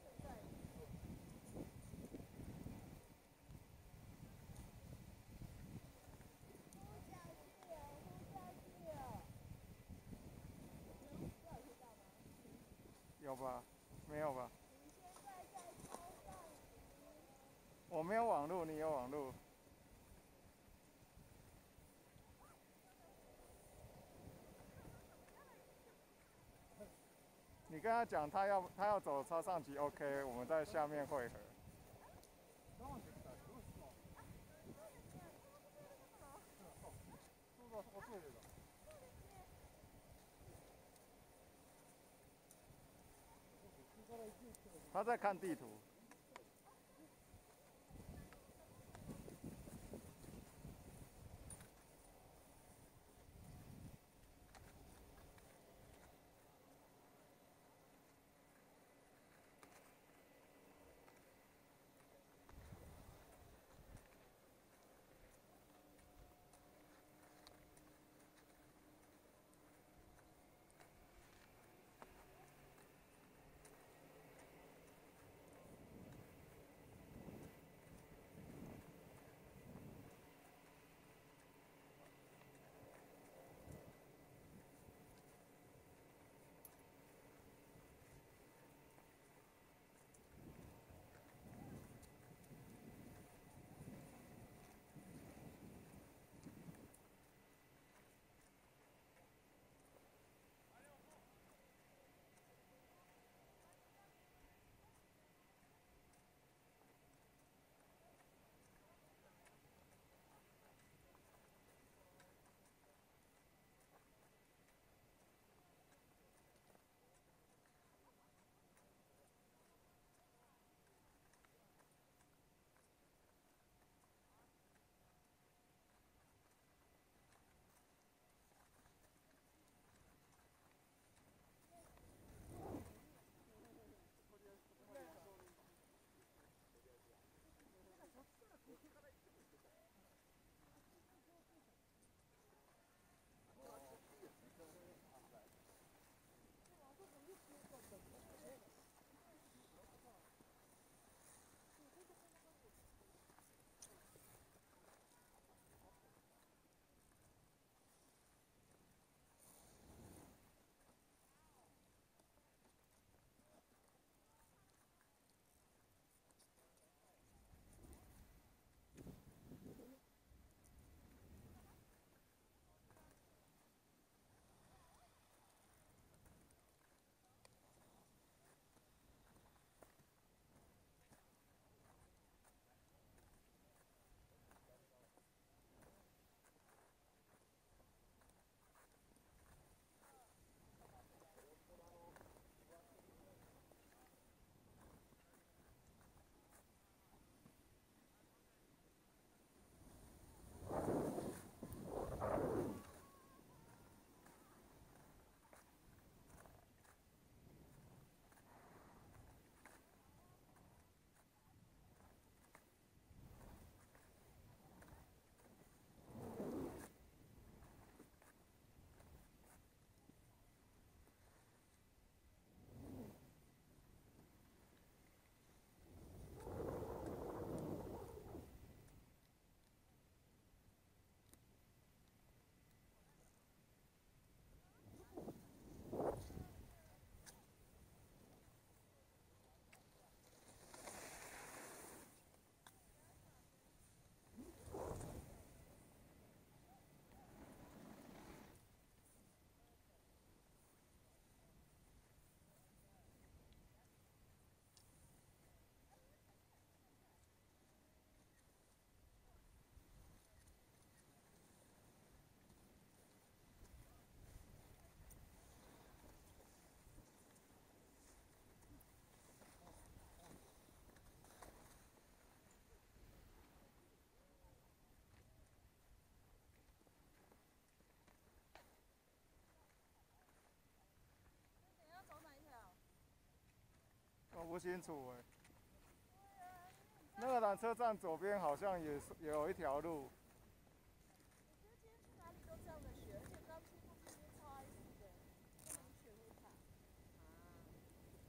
有吧？没有吧？我没有网路，你有网路。你跟他讲，他要他要走超上级 ，OK， 我们在下面汇合。他在看地图。我不清楚哎。那个缆车站左边好像也是有一条路。 我觉得今天去哪里都这样的雪，而且刚去过这边超爱死的，这么雪会怕。啊。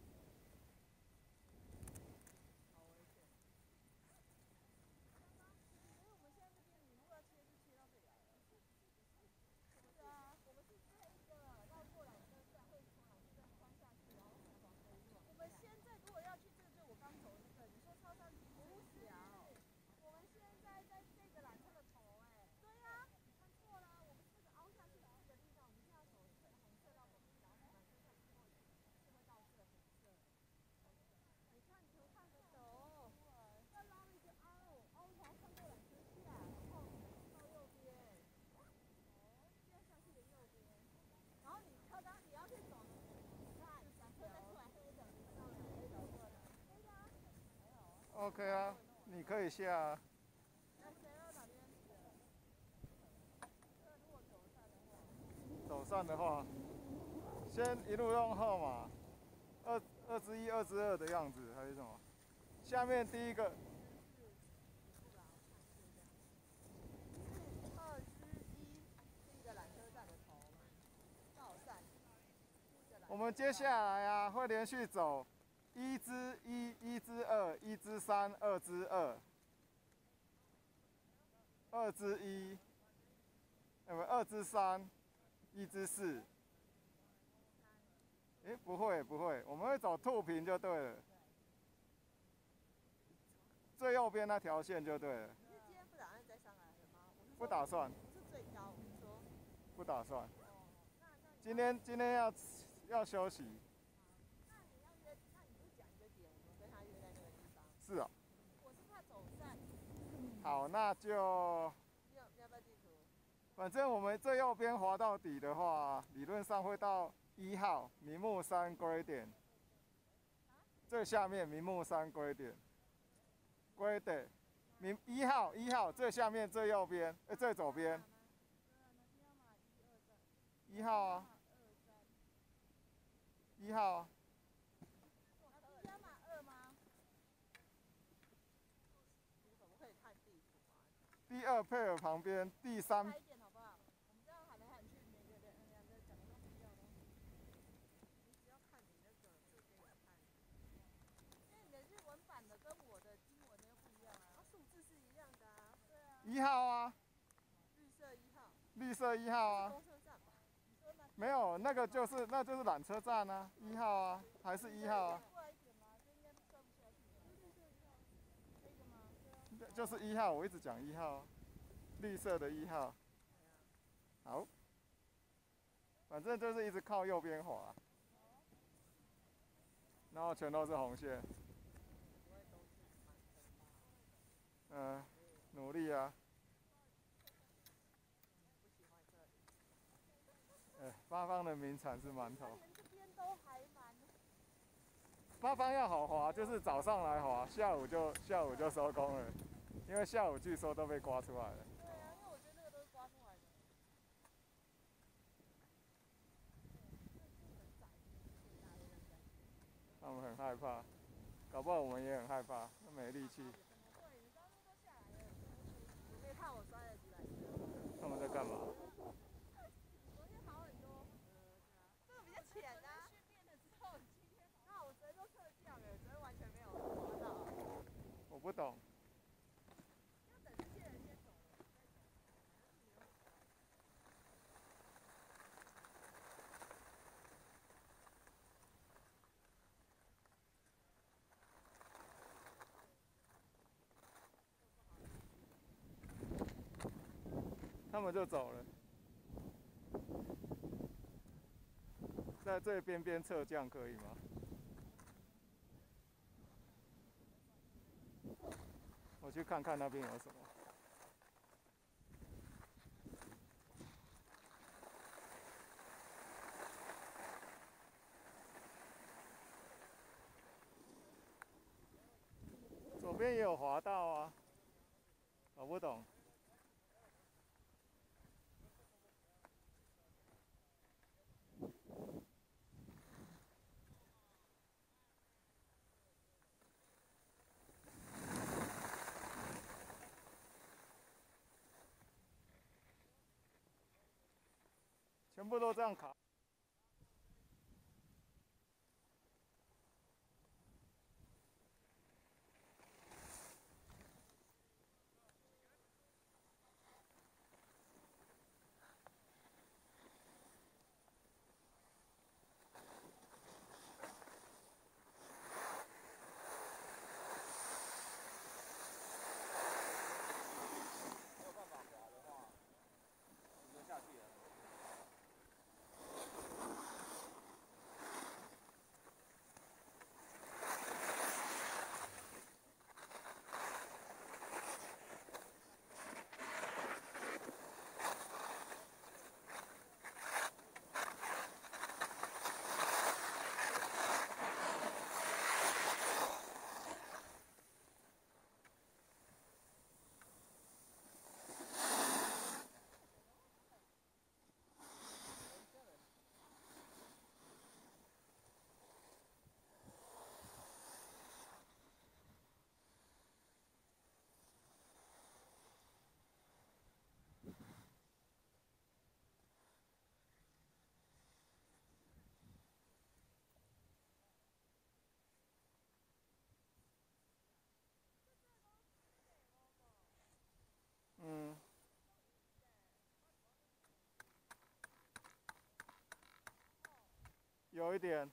OK 啊，你可以下啊。走散的话，先一路用号码，二二之一、二之二的样子，还是什么？下面第一个。 二之一是一个缆车站的头嘛，到站。 我们接下来啊，会连续走一之一、一之二、一之三、二之二、二之一，呃不，二之三、一之四。哎，不会不会，我们会走兔屏就对了。最右边那条线就对了。 你是今天不打算再上来了吗？我是不打算。 不是最高，我是说。 不打算。 哦，那那今天今天要要休息。 那你要约，那你就讲一个点，我们跟他约在那个地方。 是啊。 我是怕走散。 好，那就。 你有你要不要地图？ 反正我们最右边滑到底的话，理论上会到一号名木山归点。最下面名木山归点。归点，名一号一号最下面最右边，呃最左边。一号啊。一号啊。 一号码二吗？你可不可以看地图啊？ 第二配尔旁边，第三。 快一点好不好？我们这样喊来喊去，每个人两个讲的都不一样的东西。你只要看你那个就可以看。因为你的日文版的跟我的英文的又不一样啊，数字是一样的啊。对啊。 一号啊。 绿色一号。 绿色一号啊。 公车站吧？你说那？ 没有，那个就是那就是缆车站啊，一号啊，还是一号啊。 过来一点吗？这应该算不出来是绿色一号。这个吗？对啊。 就是一号，我一直讲一号，绿色的一号。好。反正就是一直靠右边滑，然后全都是红线。嗯、呃，努力啊。哎，八方的名产是馒头。 这边都还蛮。 八方要好滑，就是早上来滑，下午就下午就收工了，因为下午据说都被刮出来了。 对啊，因为我觉得那个都是刮出来的。 他们很害怕，搞不好我们也很害怕，没力气。 对，你刚刚都下来了，你没怕我摔了几百次？ 他们在干嘛？ 昨天好很多。这个比较浅啊。训练的时候，今天那我昨天都特降了，昨天完全没有滑到。 我不懂。 要等这些人先走了，再走。 他们就走了，在最边边侧降可以吗？我去看看那边有什么。左边也有滑道啊，搞不懂。全部都这样卡。没有办法滑的话，直接下去了。 有一点。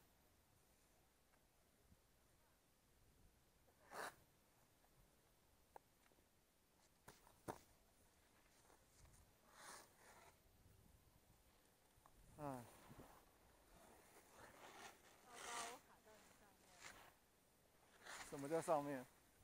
嗯。什么叫上面？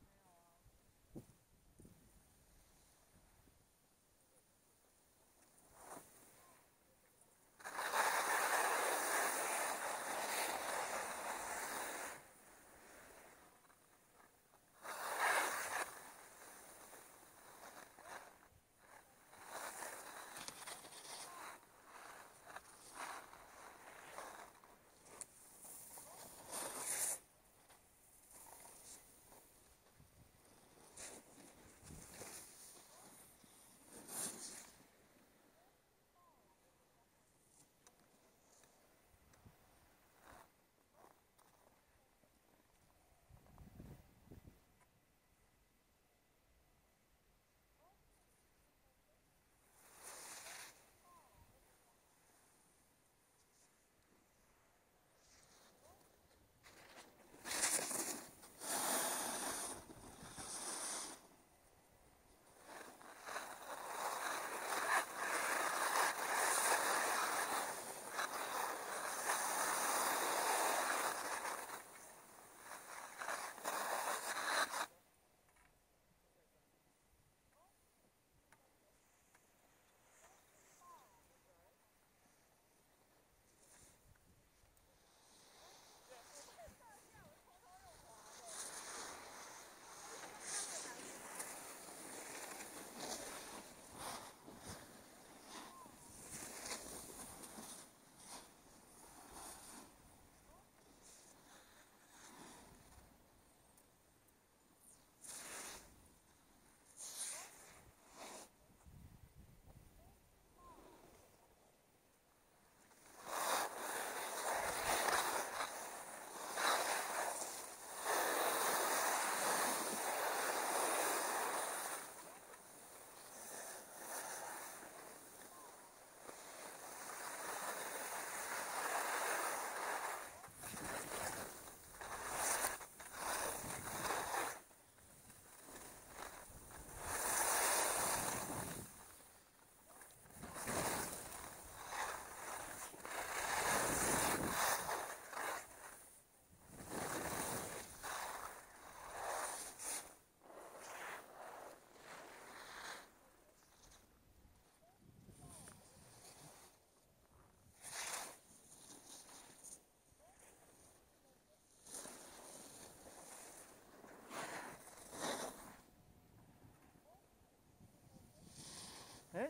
哎，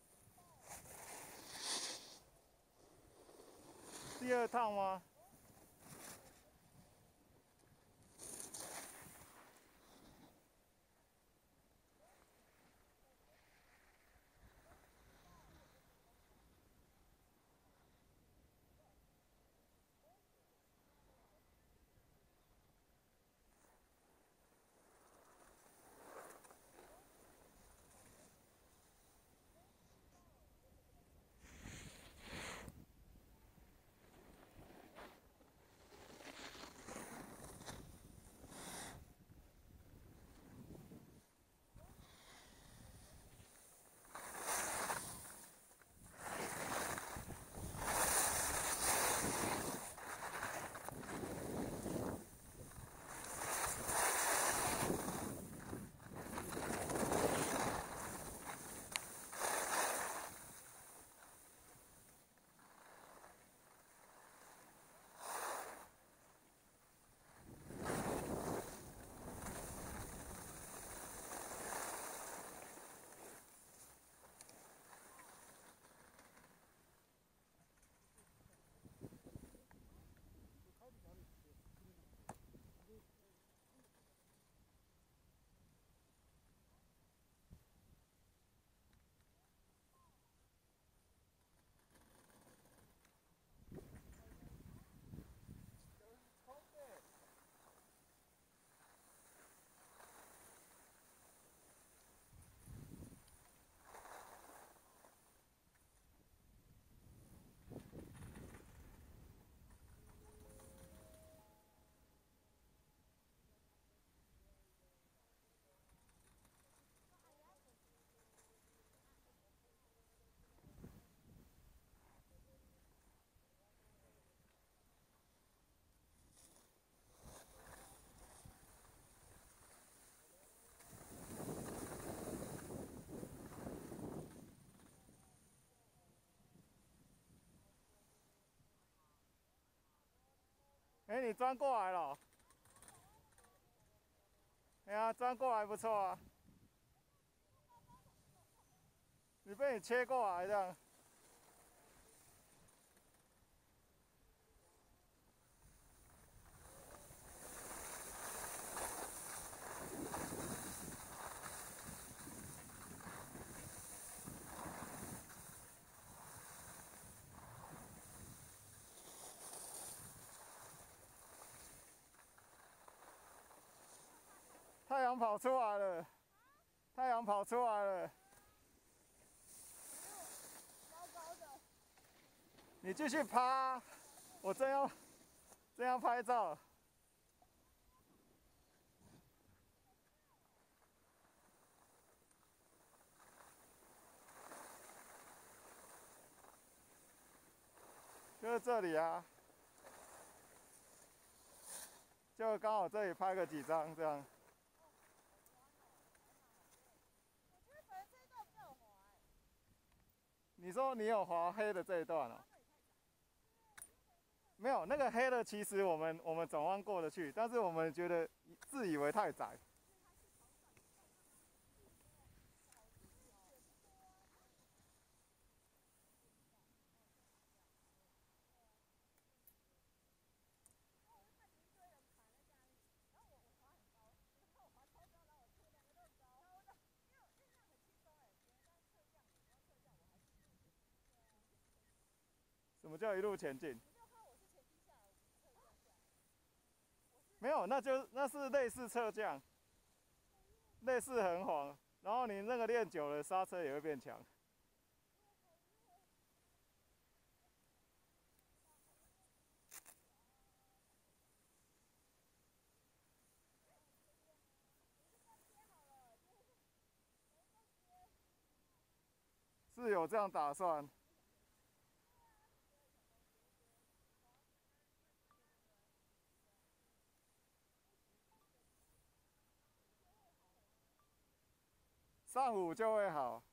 第二趟吗？ 哎、欸，你钻过来了。哎呀，钻过来不错啊。你被你切过来这样。太阳跑出来了，太阳跑出来了。 高高的。 你继续趴，我真要真要拍照。就是这里啊，就刚好这里拍个几张这样。 我觉得反正这一段比较滑哎。 你说你有滑黑的这一段哦？没有，那个黑的其实我们我们转弯过得去，但是我们觉得自以为太窄。什么叫一路前进？没有，那就那是类似侧降，类似横滑，然后你那个练久了，刹车也会变强。是有这样打算。上午就会好。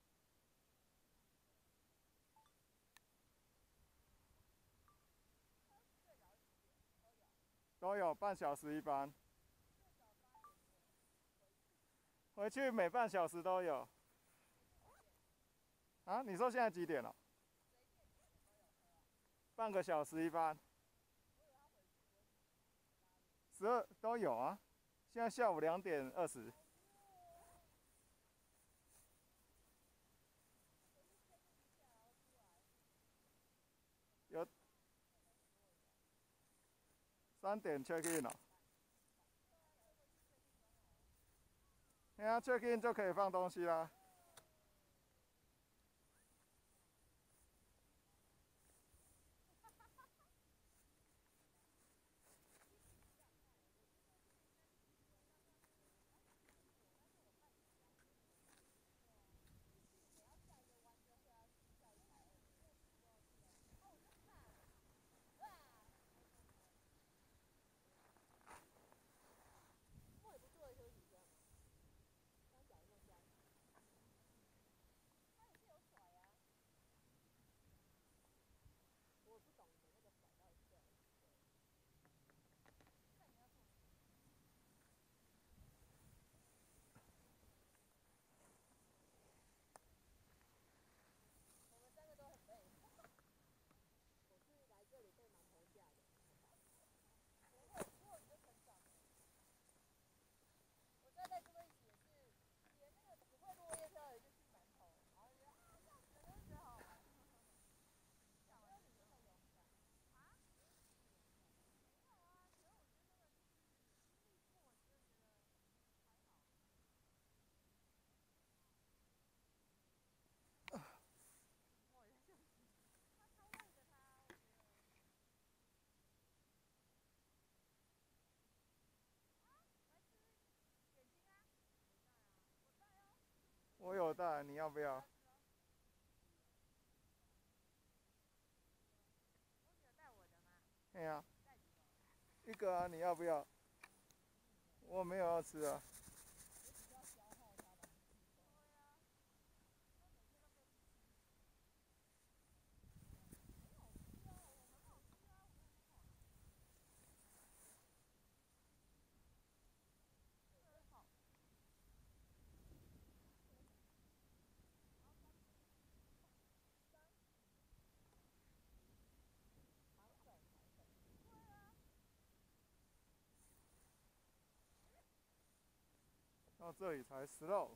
都有半小时一班。回去每半小时都有。啊？你说现在几点了？半个小时一班。十二都有啊。现在下午两点二十。有。三点 check in 了。对啊 ，check in 就可以放东西啦。我有带，你要不要？对呀、啊，一个啊，你要不要？我没有要吃啊。 到这里才 slow。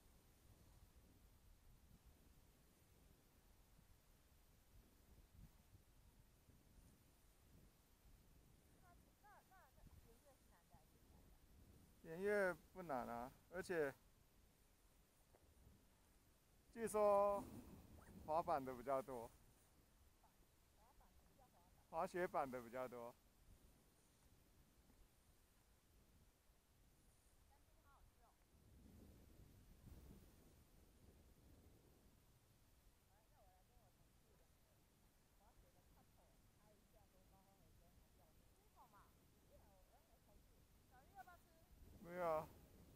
连月不难啊，而且据说滑板的比较多，滑雪板的比较多。没有啊。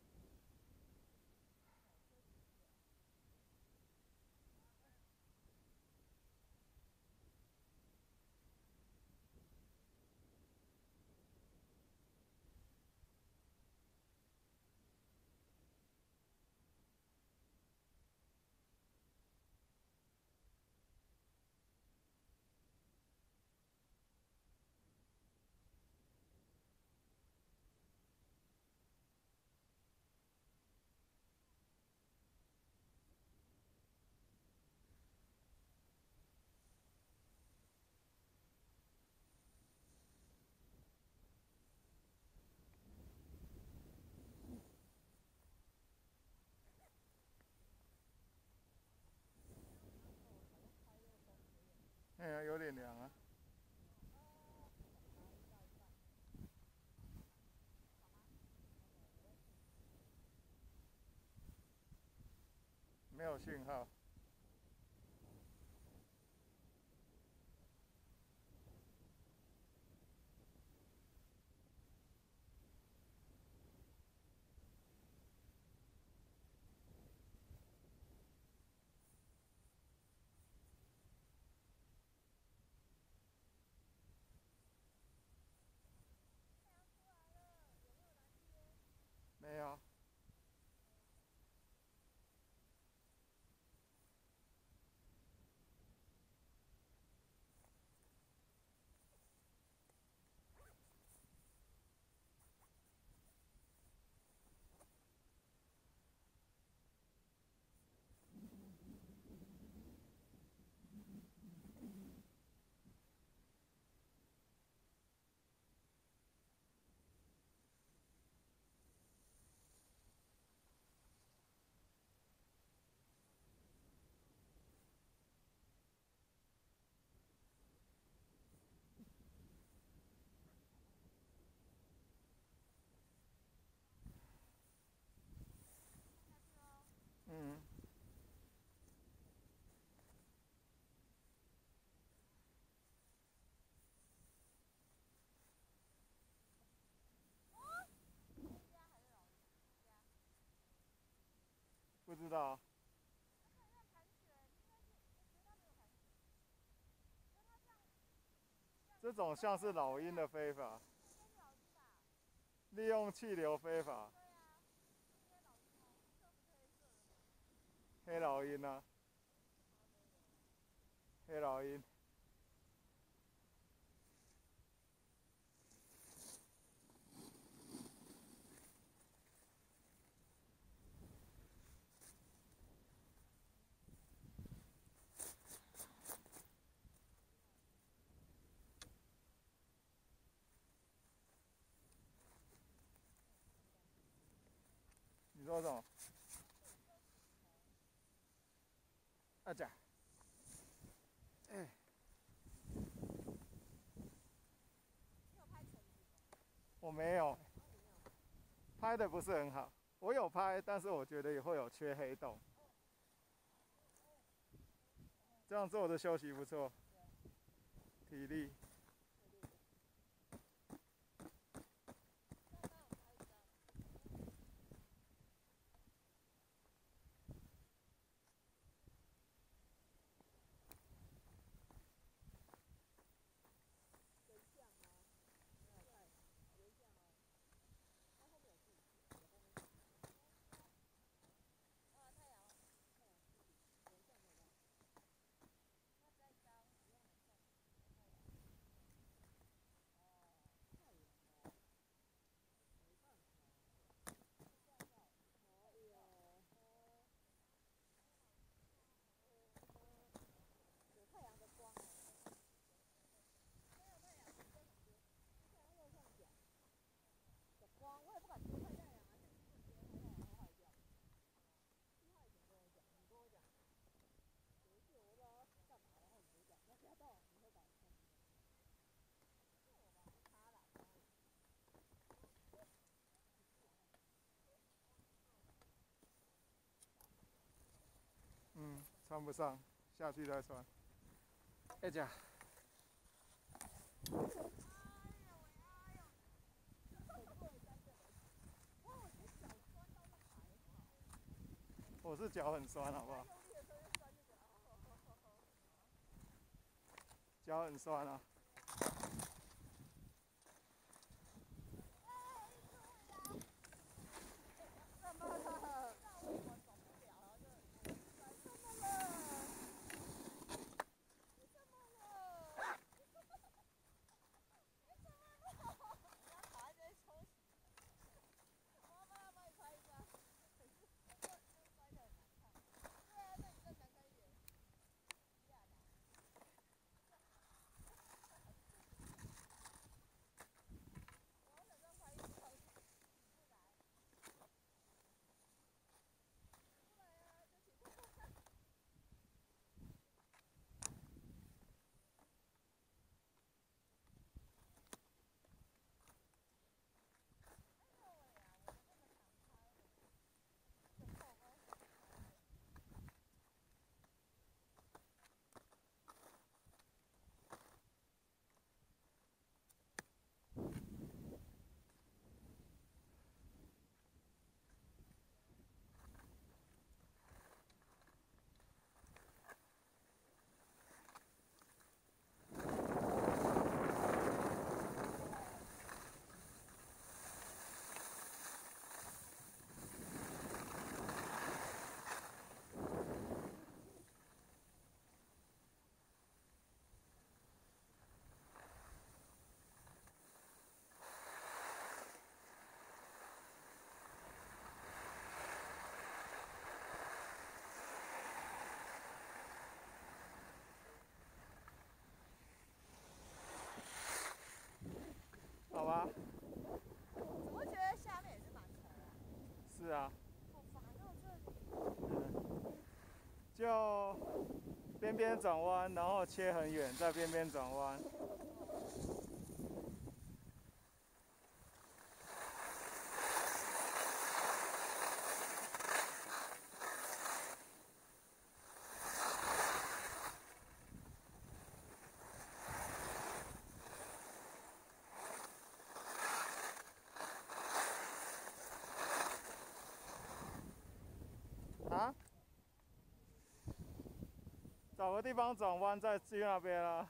哎呀，有点凉啊。没有讯号。没有。嗯。不知道。这种像是老鹰的飞法，利用气流飞法。黑老鹰啊，黑老鹰。你说什么？啊姐。哎。我没有。拍的不是很好。我有拍，但是我觉得也会有缺黑洞。这样做的休息不错。体力。 穿不上，下去再穿。哎呀！我是脚很酸，好不好？脚很酸啊。好吧。 怎么觉得下面也是蛮头啊？ 是啊。 好烦哦，这里。 嗯。就边边转弯，然后切很远，再边边转弯。啊？找个地方转弯再去那边啦。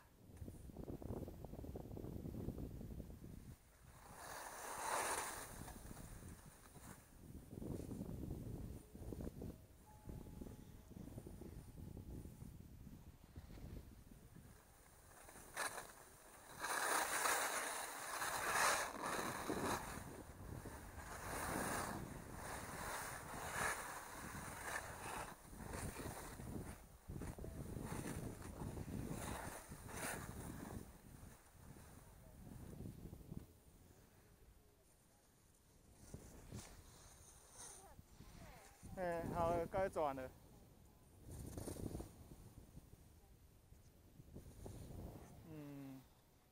哎，好了，该转了。嗯，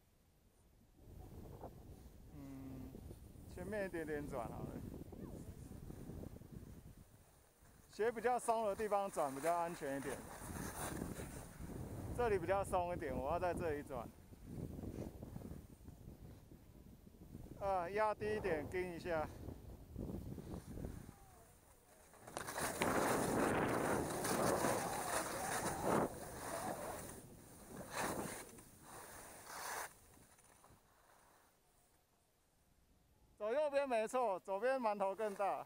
嗯，前面一点点转好了。鞋比较松的地方转比较安全一点。这里比较松一点，我要在这里转。啊，压低一点，跟一下。走右边没错，左边馒头更大。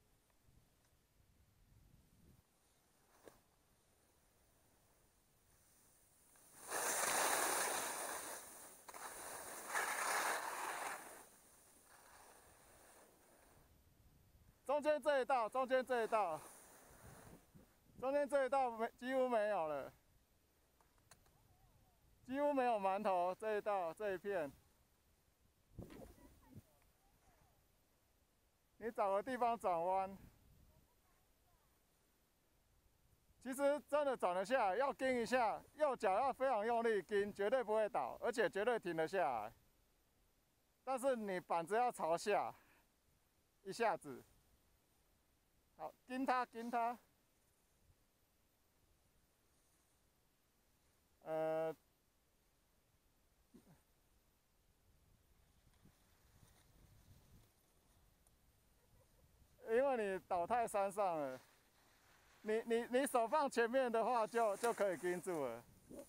中间这一道，中间这一道，中间这一道没几乎没有了，几乎没有馒头这一道这一片。你找个地方转弯，其实真的转得下来，要跟一下，右脚要非常用力跟，绝对不会倒，而且绝对停得下来。但是你板子要朝下，一下子。好，跟它，跟它。 呃，因为你倒太山上了，你你你手放前面的话就就可以盯住了。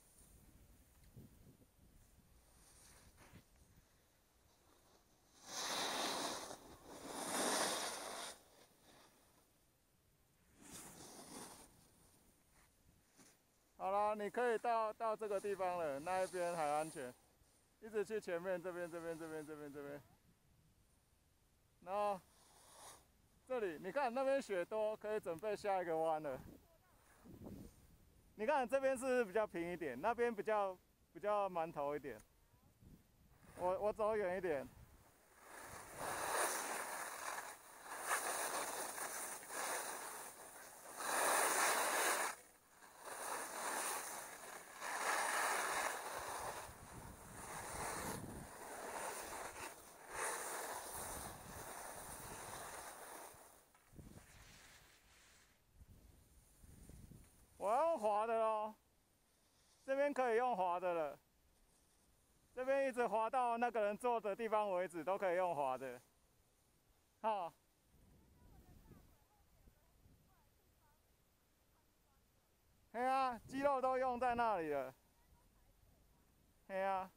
好了，你可以到到这个地方了，那一边还安全，一直去前面这边这边这边这边这边，然后这里你看那边雪多，可以准备下一个弯了。你看这边是不是比较平一点，那边比较比较蛮头一点。我我走远一点。我要用滑的咯，这边可以用滑的了。这边一直滑到那个人坐的地方为止，都可以用滑的。好。嘿啊，肌肉都用在那里了。嘿啊。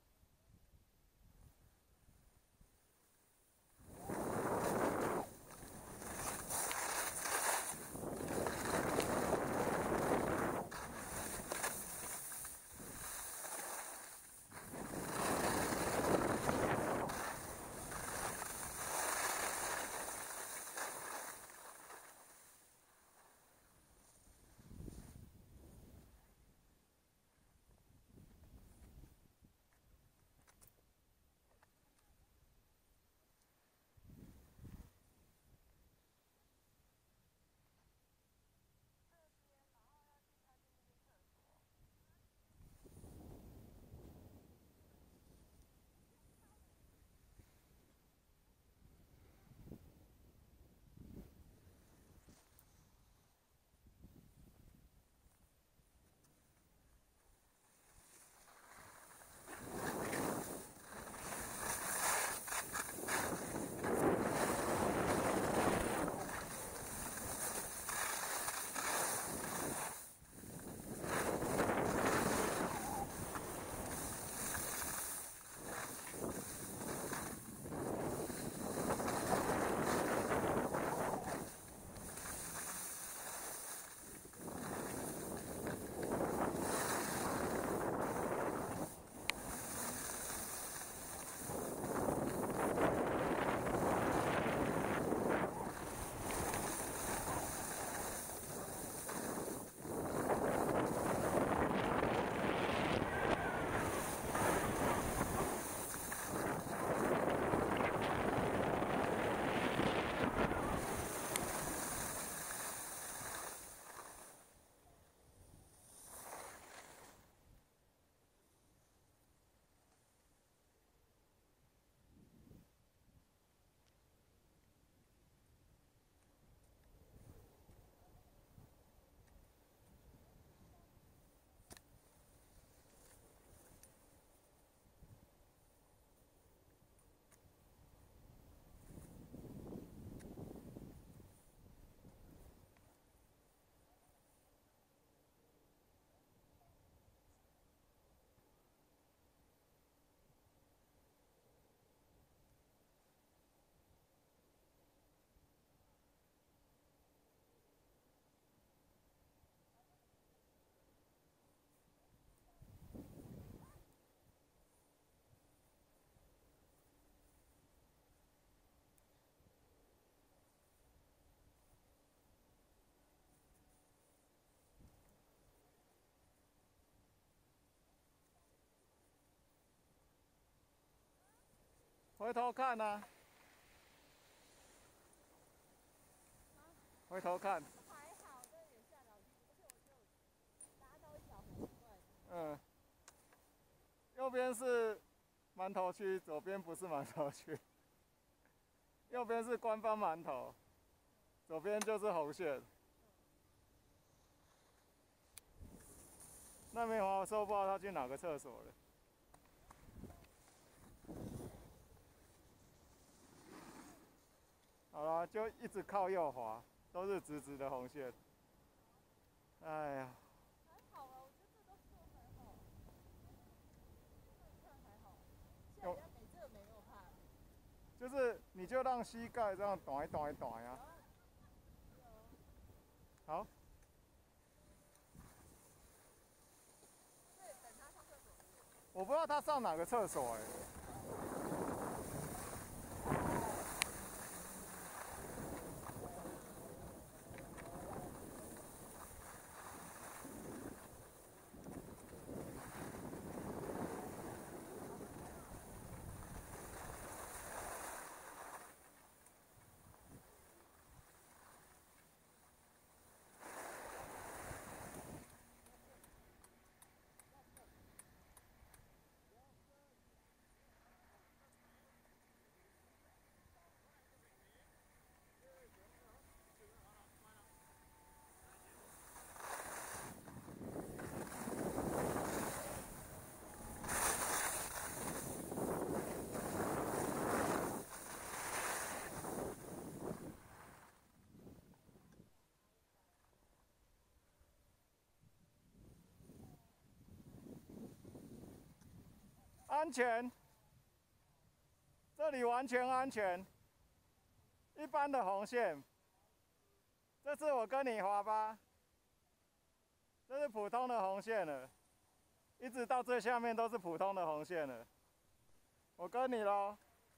回头看啊，回头看。 还好，这有点下楼梯，而且我只有搭到一条很奇怪的。 嗯。右边是馒头区，左边不是馒头区。右边是官方馒头，左边就是红线。 那边滑兽不知道他去哪个厕所了。好了，就一直靠右滑，都是直直的红线。哎呀。 还好啊，我觉得这都做还好。这看还好，现在人家没这没有怕。 就是你就让膝盖这样短一短一短呀。好。 对，等他上厕所。 我不知道他上哪个厕所哎、欸。安全，这里完全安全。一般的红线，这次我跟你滑吧，这是普通的红线了，一直到最下面都是普通的红线了。我跟你咯，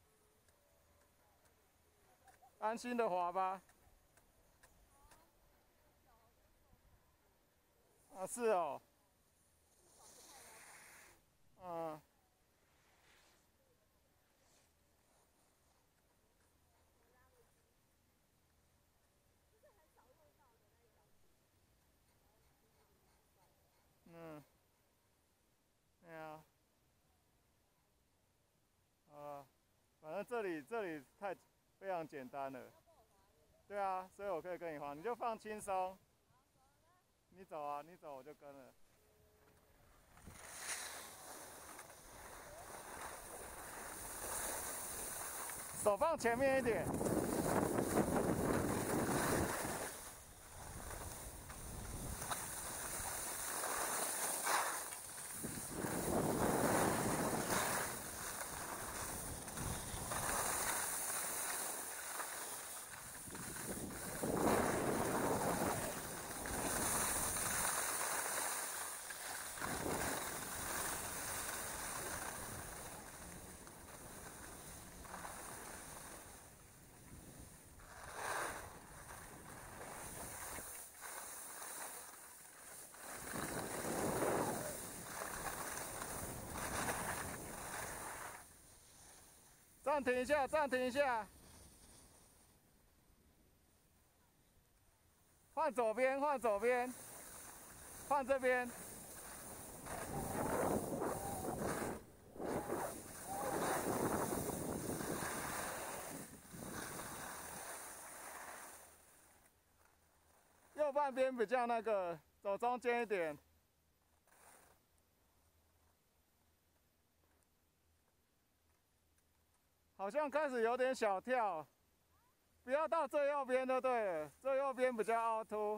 安心的滑吧。啊，是哦。嗯。嗯。对啊。啊，反正这里这里太非常简单了。对啊，所以我可以跟你滑，你就放轻松。你走啊，你走我就跟了。手放前面一点。暂停一下，暂停一下，换左边，换左边，换这边。右半边比较那个，走中间一点。好像开始有点小跳，不要到最右边就对了，最右边比较凹凸。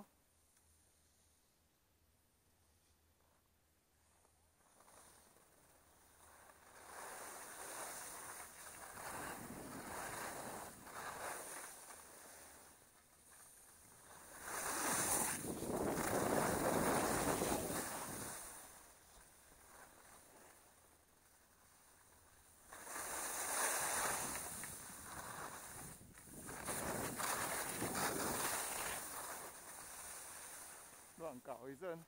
乱搞一阵。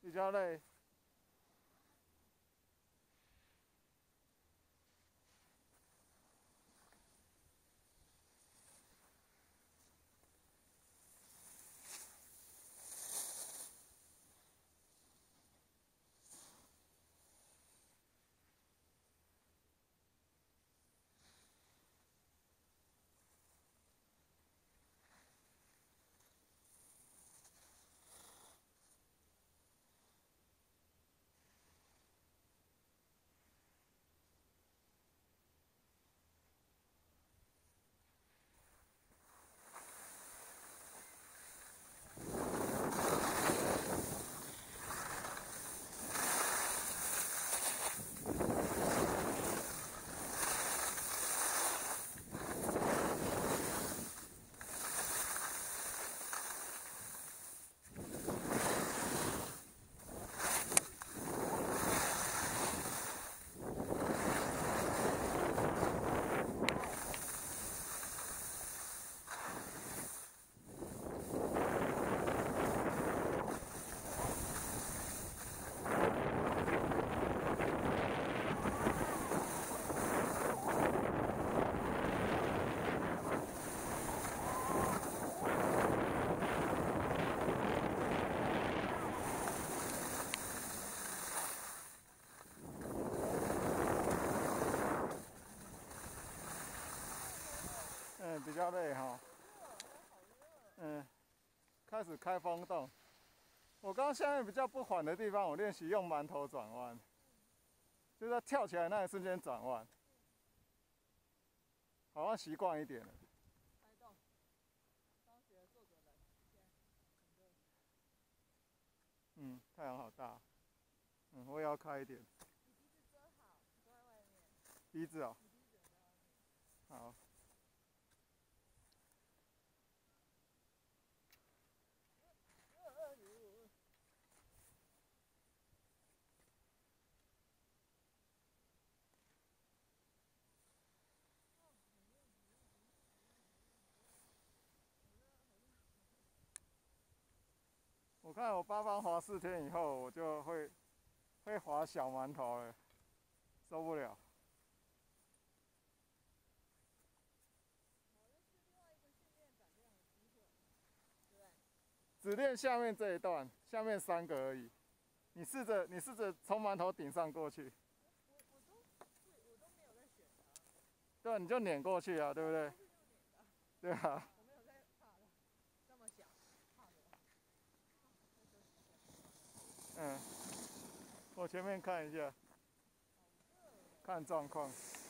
比较累。嗯，比较累哈。嗯，开始开风洞。我刚刚下面比较不缓的地方，我练习用馒头转弯，就是在跳起来那一瞬间转弯，好像习惯一点了。 开动，刚学坐着人，现在很热。 嗯，太阳好大。嗯，我也要开一点。 你鼻子遮好，坐在外面。 鼻子哦。 你鼻子在外面。 好。我看我八方滑四天以后，我就会会滑小馒头了，受不了。 好，这是另外一个训练胆量的机会，对不对？ 只练下面这一段，下面三个而已。你试着，你试着从馒头顶上过去。 我我都我都没有在选的、啊。 对啊，你就碾过去啊，对不对？对啊。 我没有在怕的，这么小，怕的。 嗯，我前面看一下，看状况。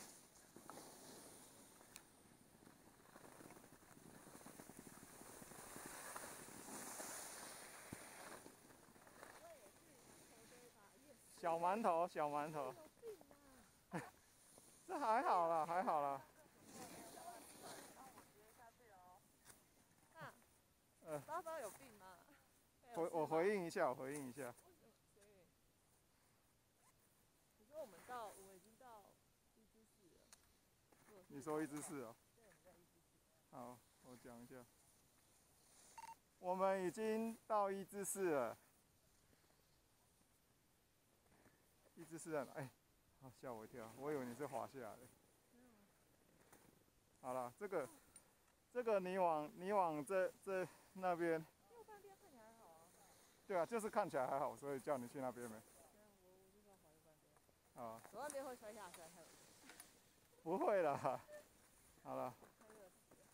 小馒头，小馒头。这还好啦，还好啦。 啊，呃，包包有病吗？ 回我回应一下，我回应一下。 为什么？所以，你说我们到，我们已经到一之四了。 你说一之四哦？ 对，我们在一之四。 好，我讲一下。我们已经到一之四了。一之四了，哎，好吓我一跳，我以为你是滑下来的。好了，这个，这个你往你往这这那边。 右半边看起来还好啊。 对啊，就是看起来还好，所以叫你去那边没。 对啊，我我就是要滑右半边。 啊。 左半边会摔下山，还有。 不会啦，好了。 太热死了。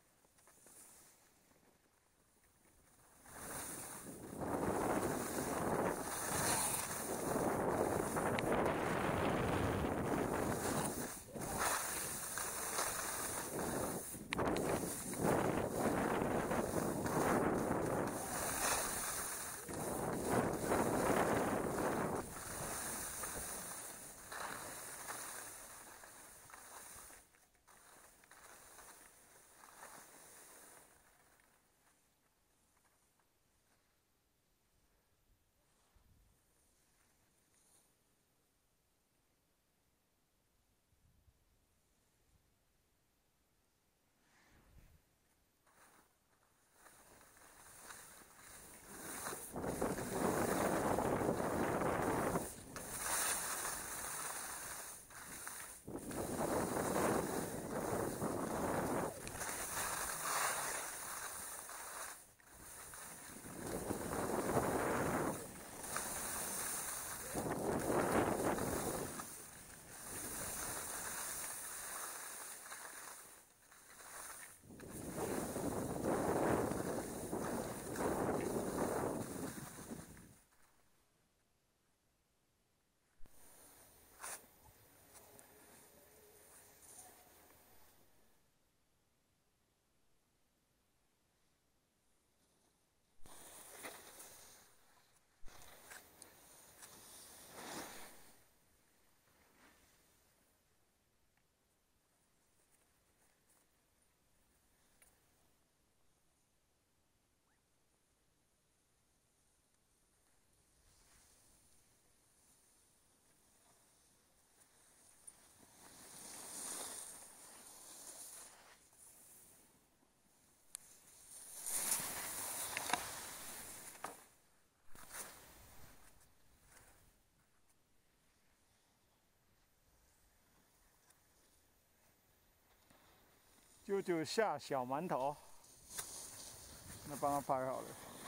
啾啾下小馒头，那帮他拍好了。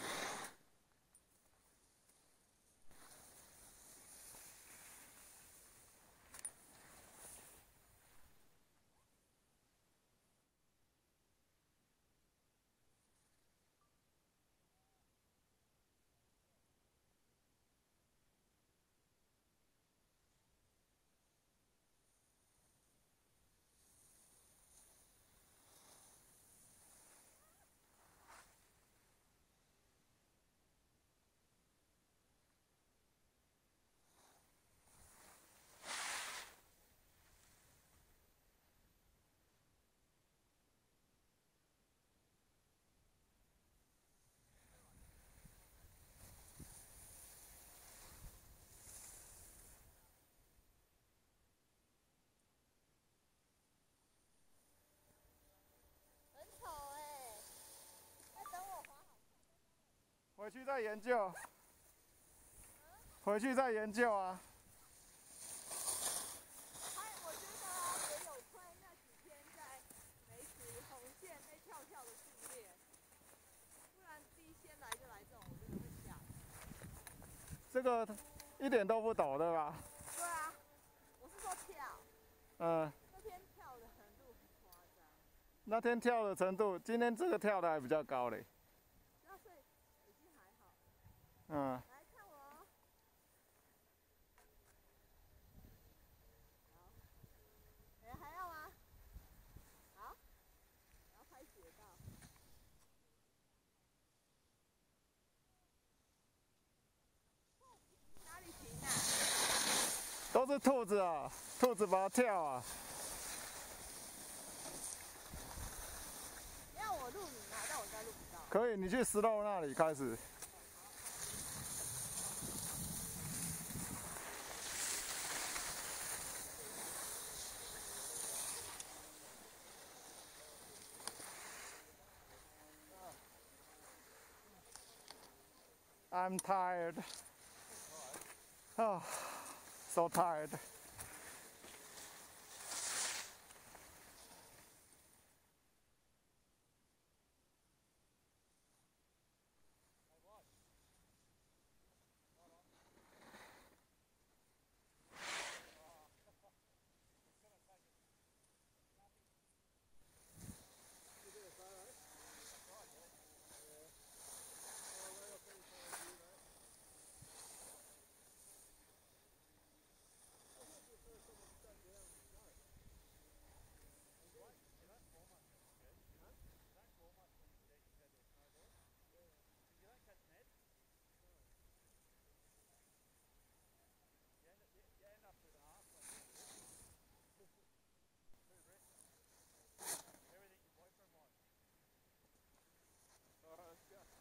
很丑哎、在等我滑好。 回去再研究。回去再研究啊。 哎，我觉得啊，也有亏那几天在梅池红线被跳跳的训练，不然第一先来就来这种，我真的会吓死。 这个一点都不陡，对吧？ 对啊，我是说跳， 嗯， 那天跳的程度很夸张。 那天跳的程度，今天这个跳的还比较高嘞。 那所以已经还好。 嗯。 来看我哦。好。哎，还要吗？好。然后拍雪道。哪里停啊？ 都是兔子啊，兔子把它跳啊。 你要我录你吗？但我应该录不到。 可以，你去石头那里开始。I'm tired. Oh, so tired. Yeah.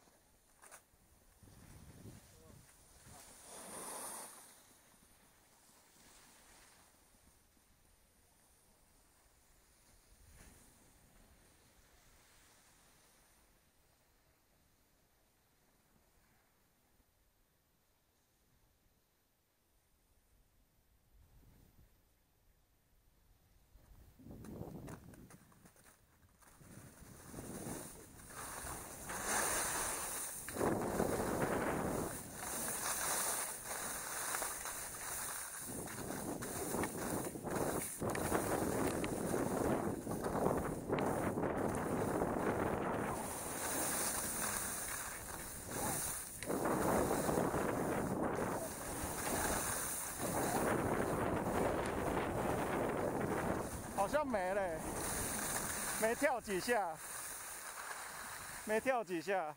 好像没嘞，没跳几下，没跳几下。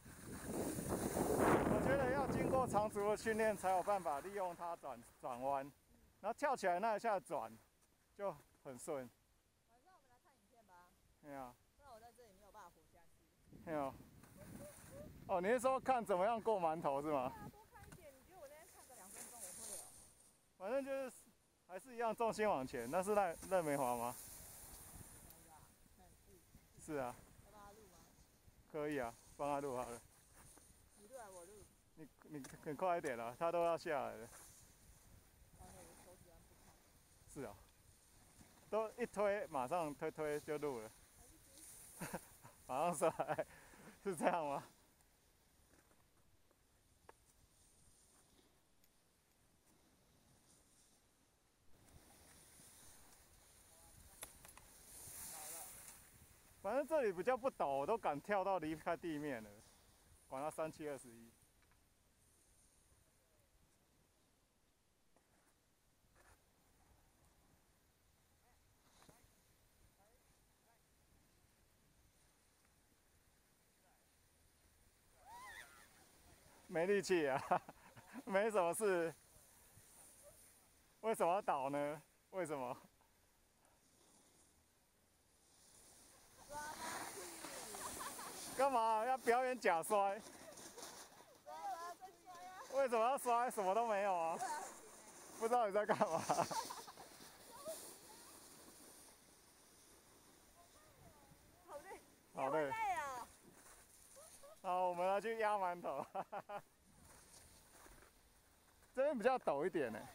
我觉得要经过长足的训练，才有办法利用它转转弯，然后跳起来那一下转，就很顺。 晚上我们来看影片吧。 对啊。 不然我在这里没有办法活下去。 对啊。哦，你是说看怎么样过馒头是吗？ 对啊，多看一点。你觉得我那天看个两分钟我会有？ 反正就是还是一样重心往前。那是赖赖梅华吗？是啊。 要帮他录吗？ 可以啊，帮他录好了。 你录还是我录？ 你你很快一点啦，他都要下来了。是啊。都一推马上推推就录了。 马上摔，是这样吗？反正这里比较不陡，我都敢跳到离开地面了，管它三七二十一。没力气啊，没什么事。为什么要倒呢？为什么？干嘛要表演假摔？为什么要摔？什么都没有啊！不知道你在干嘛。 好累， 好累。 累啊！ 好，我们要去压馒头。这边比较陡一点呢。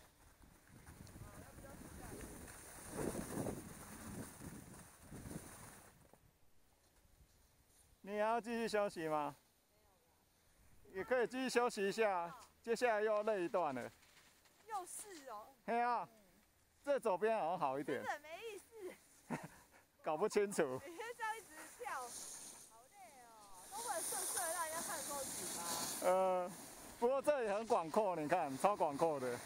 你还要继续休息吗？也可以继续休息一下，接下来又要累一段了。 又是哦。 嘿啊，这左边好像好一点。 真的没意思。 搞不清楚。 每天这样一直跳，好累哦。都不能顺顺让人家看得够紧吗？ 呃，不过这里很广阔，你看，超广阔的。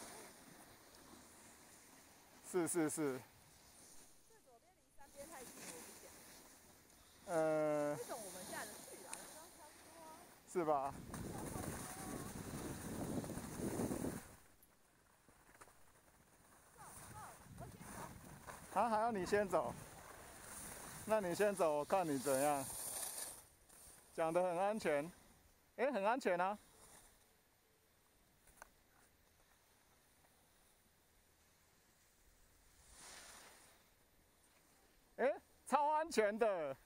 是是是。 这左边离山边太近，我不想。 呃。 这种我们下得去啊，不要瞎说啊。 是吧？啊，还要你先走？那你先走，我看你怎样。讲得很安全，哎、欸，很安全啊。哎、欸，超安全的。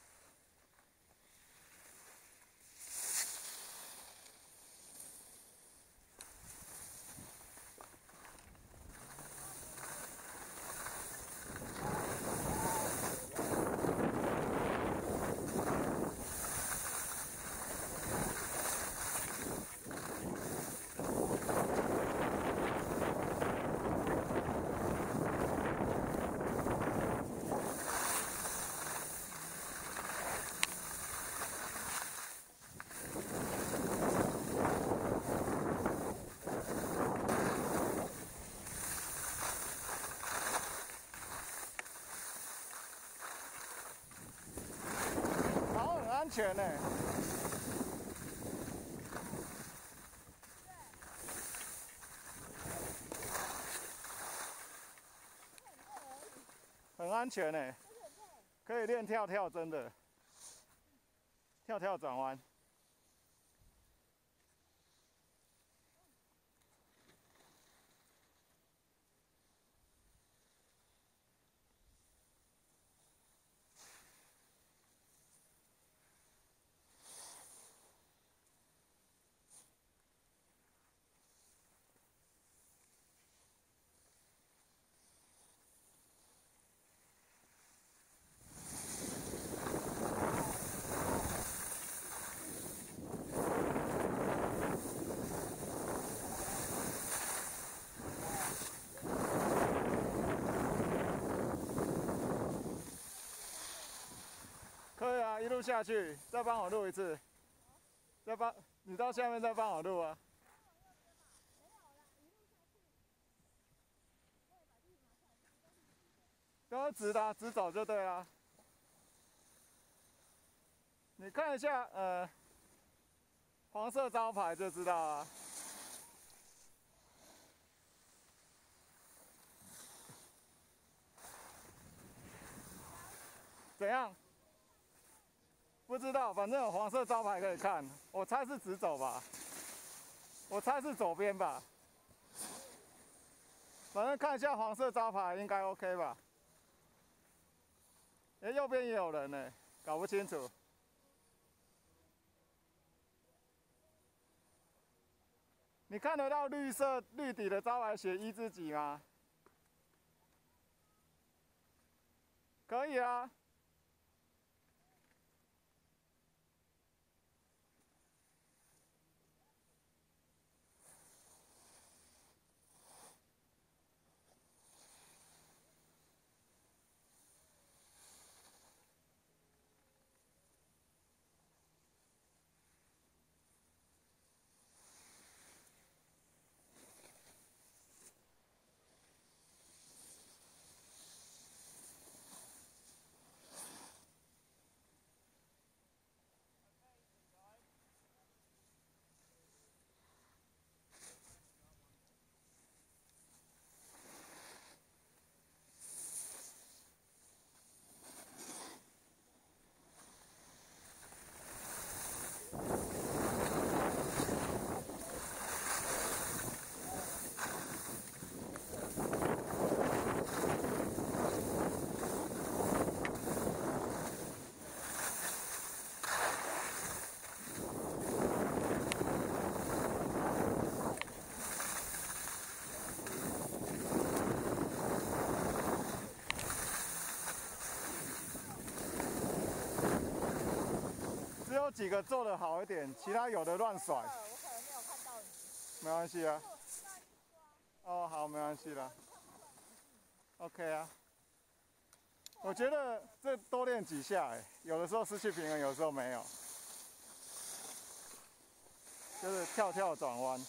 安全呢、欸。很安全呢、欸，可以练跳跳，真的，跳跳转弯。可以啊，一路下去，再帮我录一次，再帮你到下面再帮我录啊。都是直的、啊，直走就对了。你看一下，呃，黄色招牌就知道啊。怎样？不知道，反正有黄色招牌可以看。我猜是直走吧，我猜是左边吧。反正看一下黄色招牌应该 OK 吧。哎、欸，右边也有人呢、欸，搞不清楚。你看得到绿色绿底的招牌写一之几吗？可以啊。 几个做的好一点，其他有的乱甩。 我可能没有看到你。 没关系啊。哦，好，没关系啦。OK 啊。我觉得这多练几下，哎，有的时候失去平衡，有时候没有。就是跳跳转弯。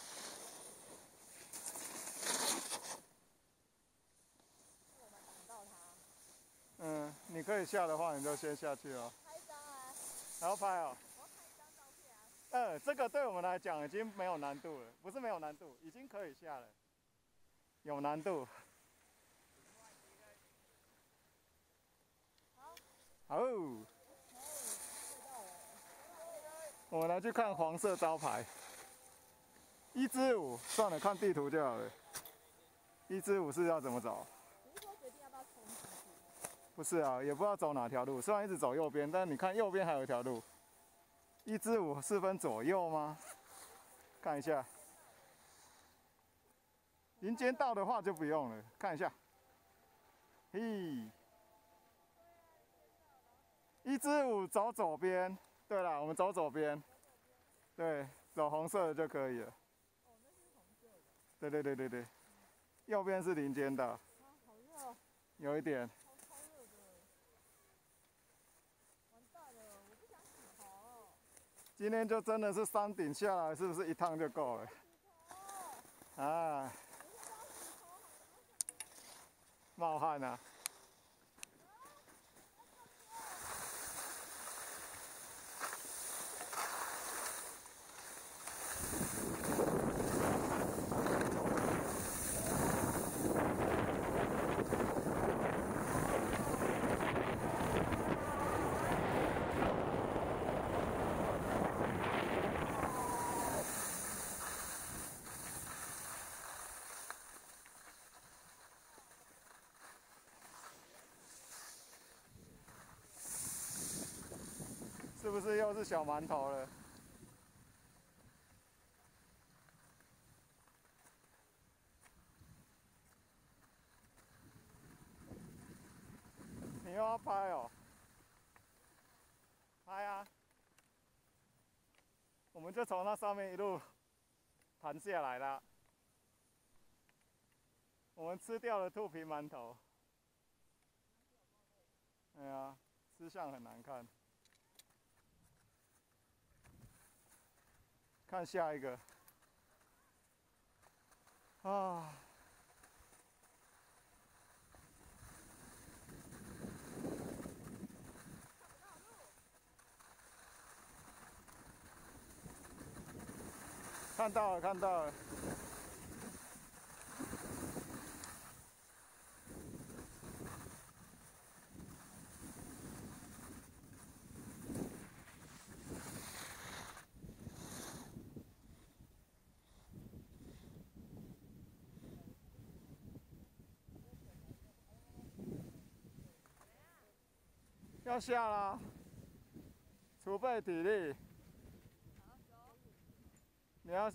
嗯，你可以下的话，你就先下去哦。 拍一张啊！ 还要拍哦。 我要拍一张照片啊。 嗯，这个对我们来讲已经没有难度了，不是没有难度，已经可以下了。有难度。 好。 好。我们来去看黄色招牌。一支舞，算了，看地图就好了。一支舞是要怎么走？ 你是说决定要不要冲进去？ 不是啊，也不知道走哪条路。虽然一直走右边，但你看右边还有一条路。一支舞是分左右吗？看一下。林间道的话就不用了，看一下。嘿。一支舞走左边。对了，我们走左边。对，走红色的就可以了。 哦，那是红色的。 对对对对对。右边是林间道。 啊，好热。 有一点。 超超热的。完蛋了，我不想洗头。 今天就真的是山顶下来，是不是一趟就够了？啊。冒汗啊。是不是又是小馒头了？你又要拍哦？拍啊！我们就从那上面一路弹下来了。我们吃掉了兔皮馒头。哎呀，吃相很难看。看下一个。啊。看到了，看到了。要下啦，储备体力。你要。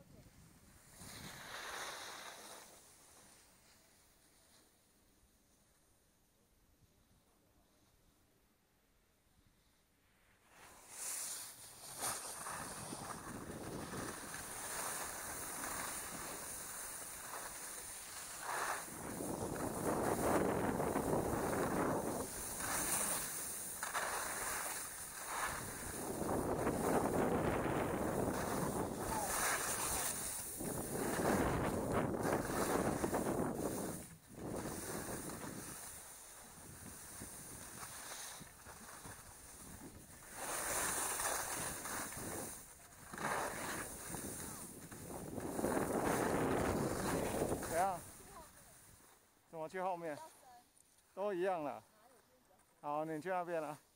怎样？怎么去后面？都一样了。好，你去那边了。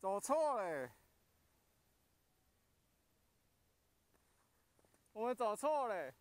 走错嘞，我们走错嘞。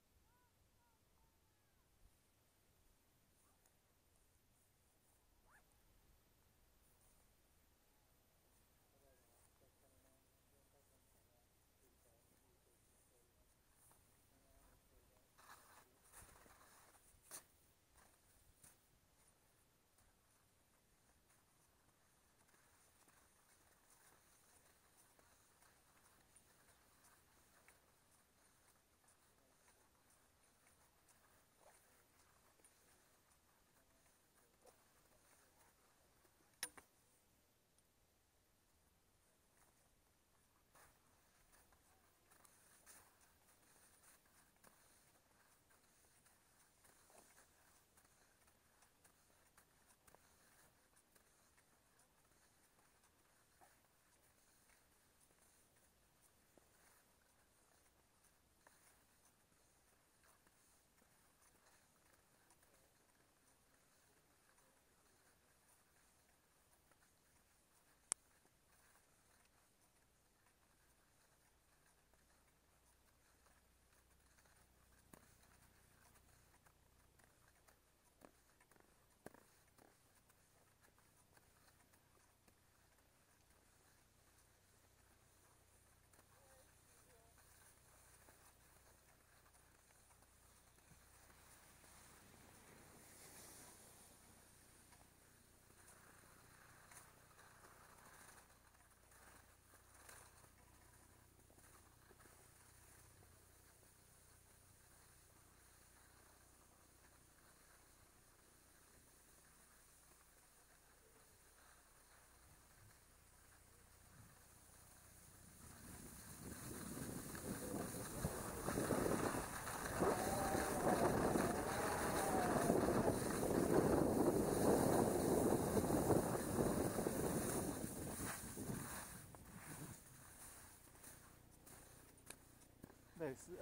类似。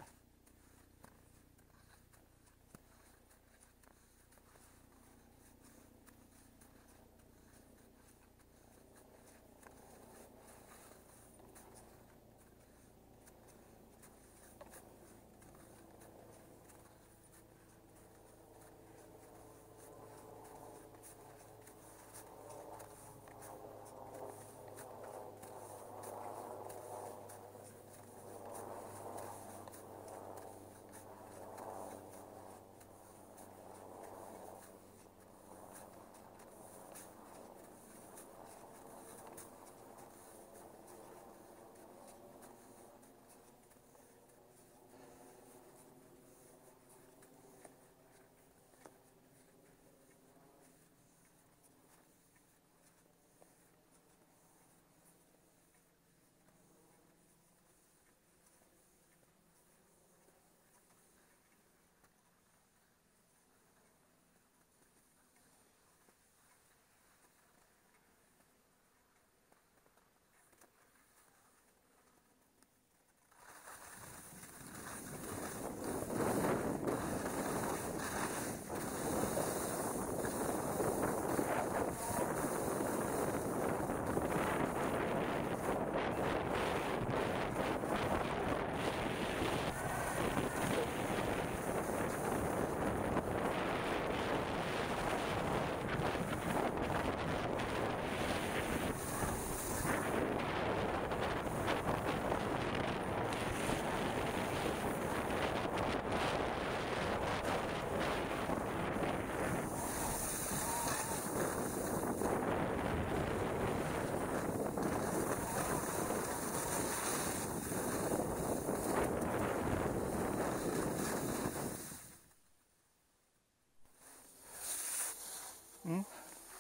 嗯，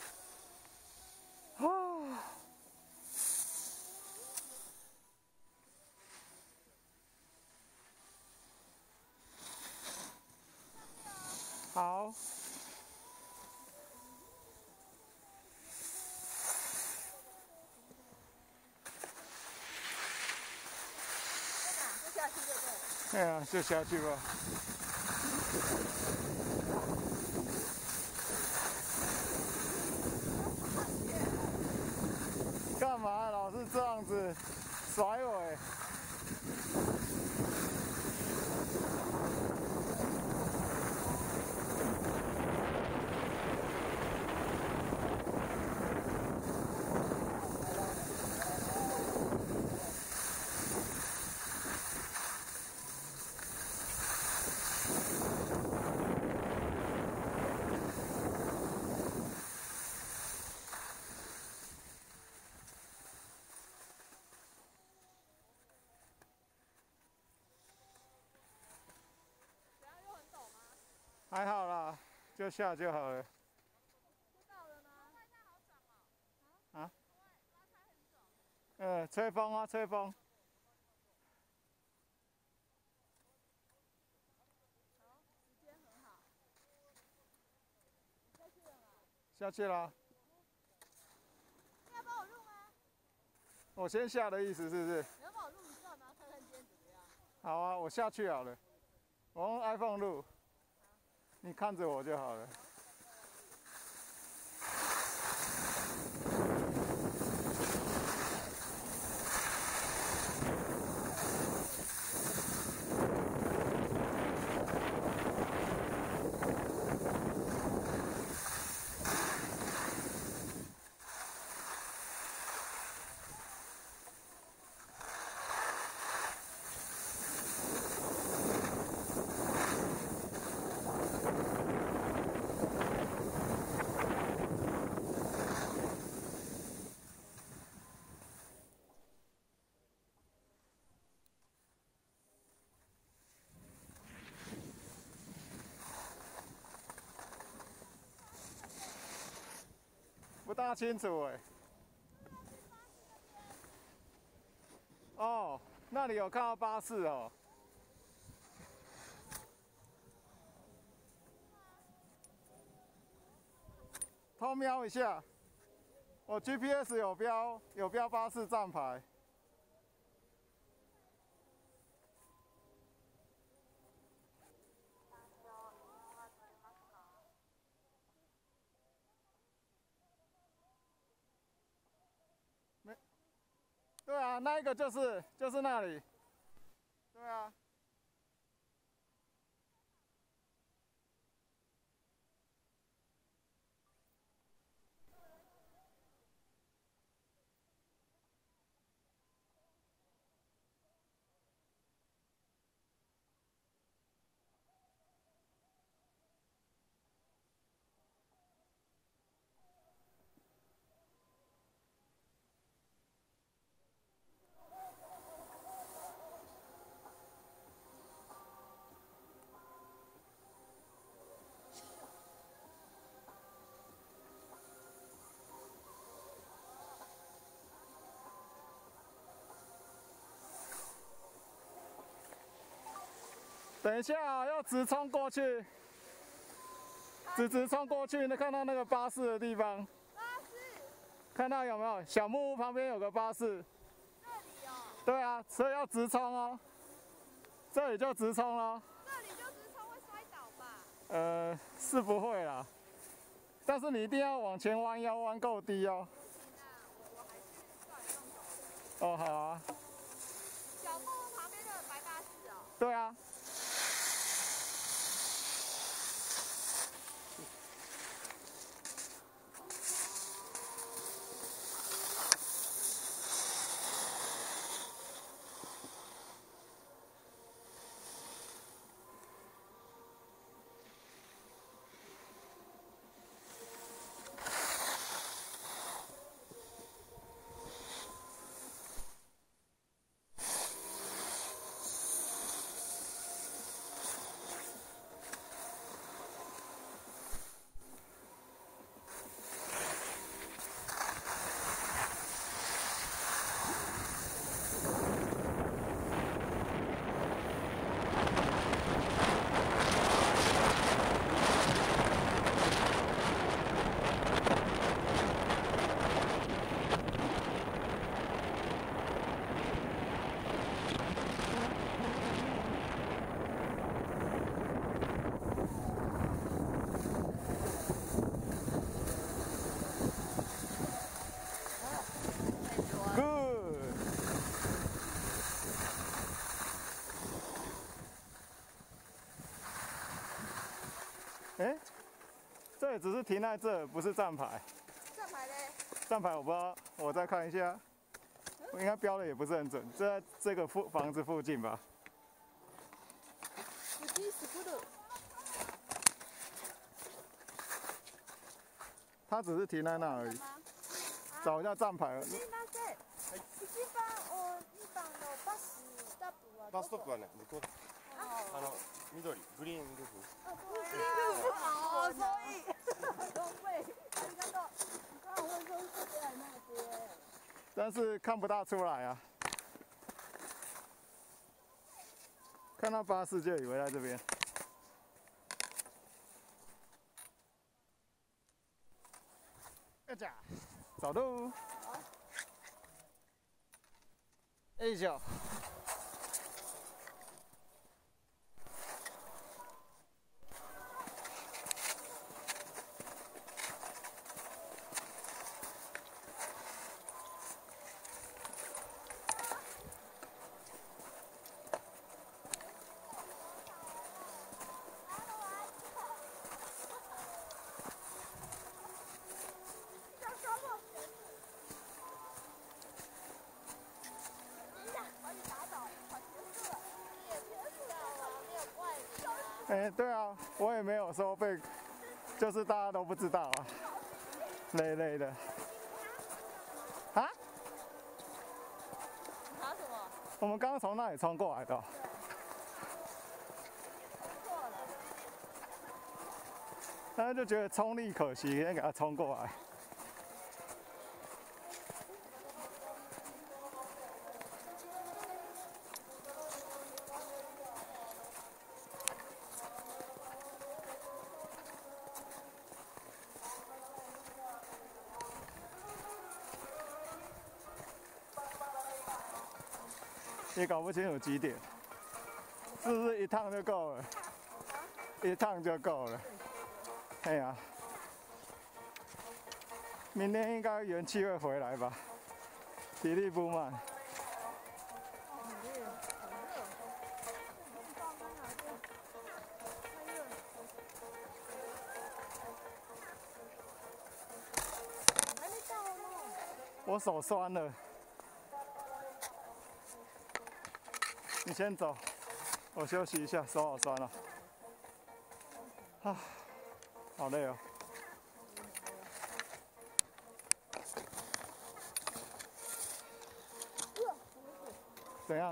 啊，好。 就下去就对了。 对啊，就下去吧。干嘛？ 还好啦，就下就好了。 知道了吗？拉开好爽哦。 啊？ 拉开很爽。 呃，吹风啊，吹风。 好，时间很好。下去了吗？ 下去啦。 你要帮我录吗？ 我先下的意思是不是？ 你要帮我录一段，然后看看今天怎么样？ 好啊，我下去好了。我用 iPhone 录，你看着我就好了。不大清楚哎、哦，那里有看到巴士哦。偷瞄一下，我 G P S 有标有标巴士站牌。没，对啊，那一个就是就是那里。对啊。等一下啊，要直冲过去，直直冲过去，能看到那个巴士的地方。 巴士。 看到有没有？小木屋旁边有个巴士。 这里哦。 对啊，所以要直冲哦。这里就直冲咯。 这里就直冲会摔倒吧？ 呃，是不会啦，但是你一定要往前弯腰，弯够低哦。 不行啊，我我还是算了用走的。 哦，好啊。 小木屋旁边的白巴士哦。 对啊。哎，这里只是停在这，不是站牌。 站牌嘞？ 站牌我不知道，我再看一下。我应该标的也不是很准，这在这个附房子附近吧。 司机死不了。 他只是停在那而已。找一下站牌。 すみません。一番お二番のバスストップはどこ？ バスストップはね、向こう。 ああの緑グリーンルーフ。 哦，所以都会，ありがとう。刚好会说是这边那边。 但是看不大出来啊。看到巴士就以为在这边。哎呀，走喽！哎呦！哎、欸，对啊，我也没有说被，就是大家都不知道啊，累累的。啊？ 查什么？ 我们刚刚从那里冲过来的、哦。 错了。 但是就觉得冲力可惜，先给他冲过来。也搞不清楚几点，是不是一趟就够了？一趟就够了。哎呀，明天应该元气会回来吧？体力不慢。我手酸了。你先走，我休息一下，手好酸了。啊，好累哦。怎样？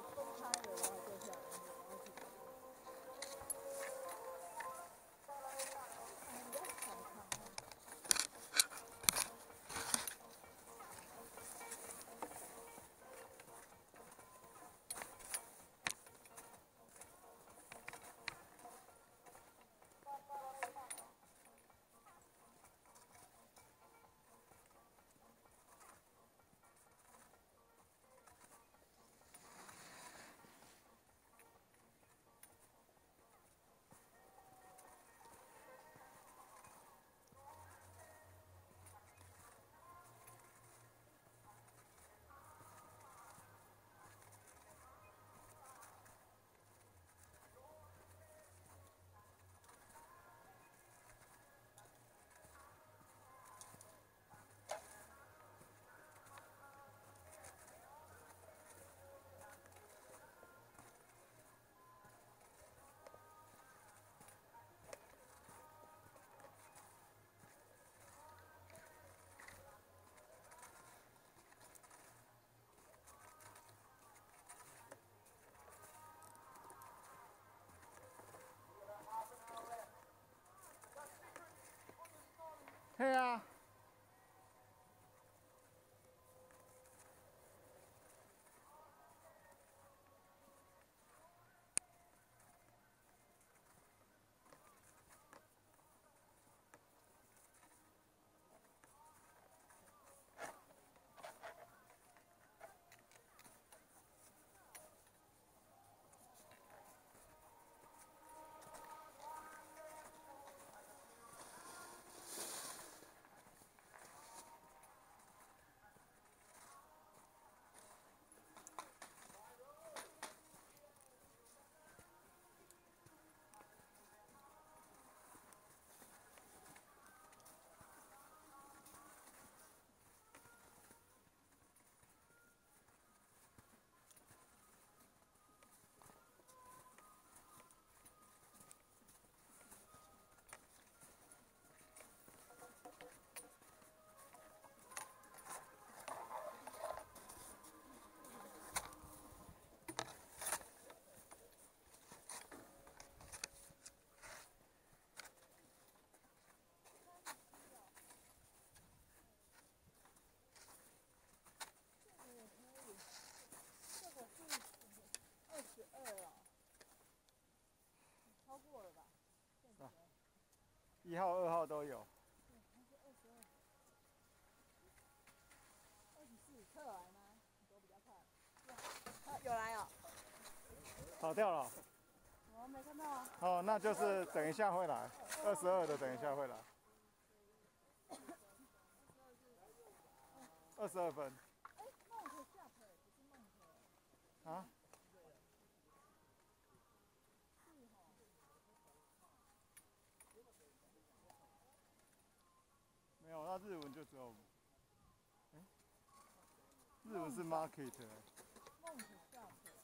对啊。 一号、二号都有。 对，它是二十二。二十四，车有来吗？你走比较快。哇，有来哦。 跑掉了。 我没看到啊。 哦，那就是等一下会来，二十二的等一下会来。二十二分。 哎，孟可下腿不是孟可。 啊？没有，那日文就只有，哎、日文是 market、欸。 孟可下腿。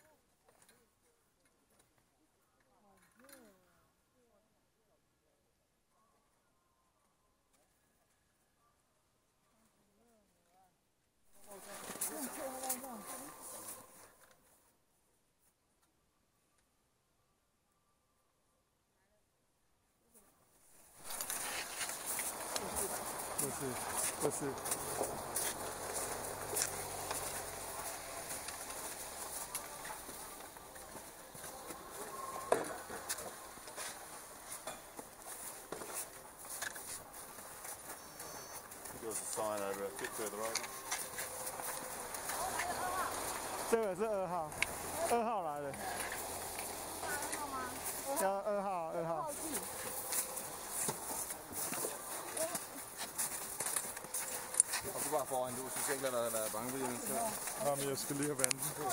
不是，不是。 There was a sign over a bit further over. 这个是二号，二号来了。 二号吗？ 要二号，二号。 Og så bare foran, du synes ikke, at der er bange for det. Ja, men jeg skal lige have vandet på.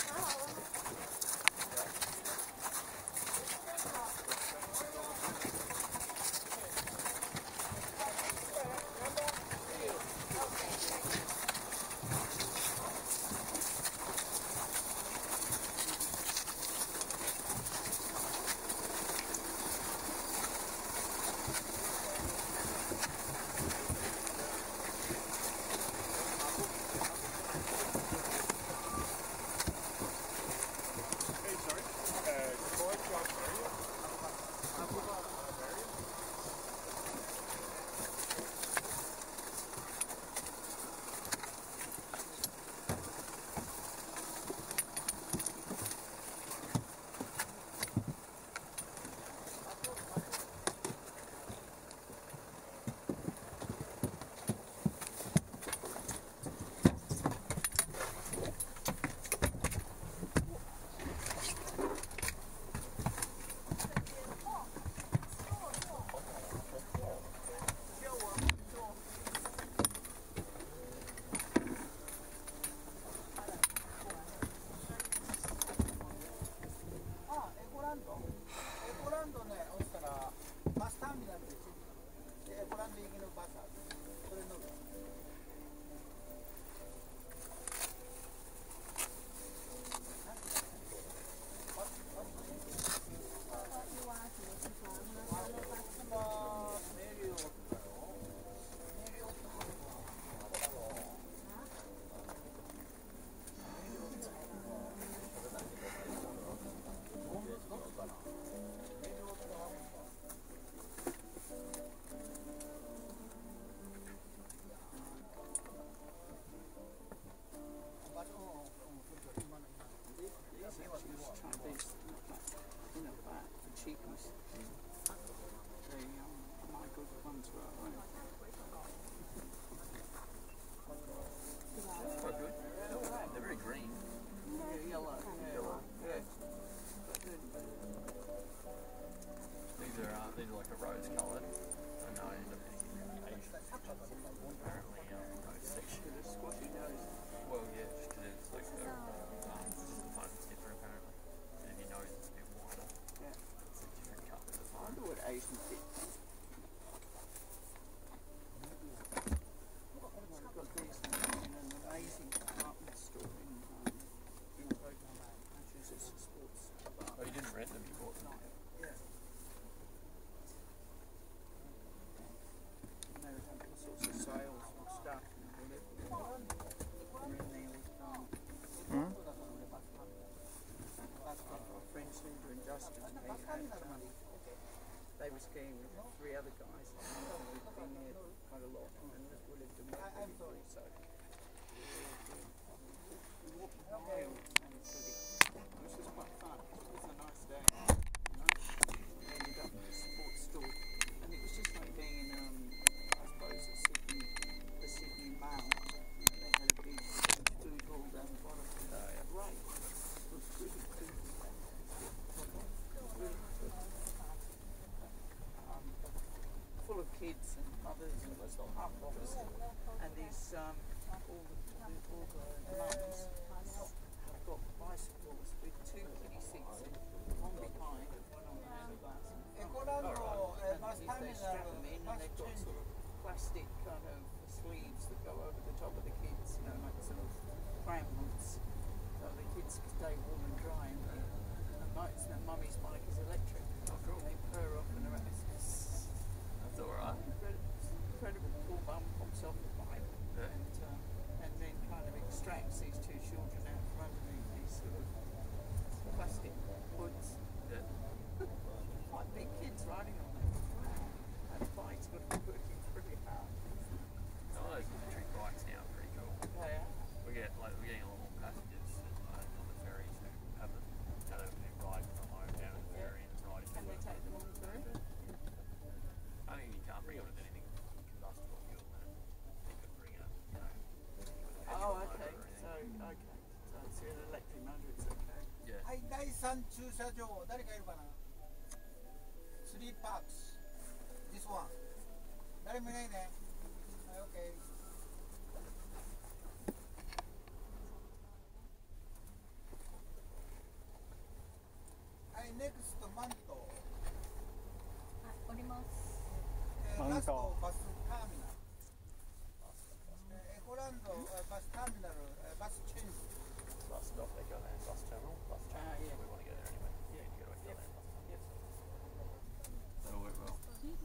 all the mums have got bicycles with two kiddie seats in, one behind and one on the handlebars. 에코란도 And 버스 if they strap them in, and they've got sort of plastic kind of sleeves that go over the top of the kids, you know, like sort of crampons, so the kids can stay warm and dry. And, and my, and mummy's bike is electric. And they purr off and around. That's alright. Incredible, incredible. Poor mum pops off the bike Yeah. and uh, and then kind of extracts these two children out from underneath these sort of plastic hoods. Yeah. Quite big kids riding on them. And the bike's got to be working pretty hard. Some of those electric bikes now are pretty cool. Yeah. We get like we're getting a lot more passengers uh, on the ferries who have them, you know, who ride from home down to the ferry and riding. Can they take them on the ferry? I mean, you can't bring it with anything combustible fuel in it. You could bring it, you know. with a Oh, petrol motor okay. or anything. So, okay. So it's an electric motor, it's okay. Yeah. はい、だいさん駐車場、誰かいるかな？スリーパークス。This one。誰もいないね。はい、OK。はい、ネクストマント。 降ります。 えーマントラストバスターミナル。えーエコランドえーバスターミナル、えーバスチェンジ。 Bus stop, they go there, bus terminal, bus terminal. Ah, yeah. We want to go there anyway. Yeah. We need to go to Yep. Excel bus terminal. Yep. That'll work well.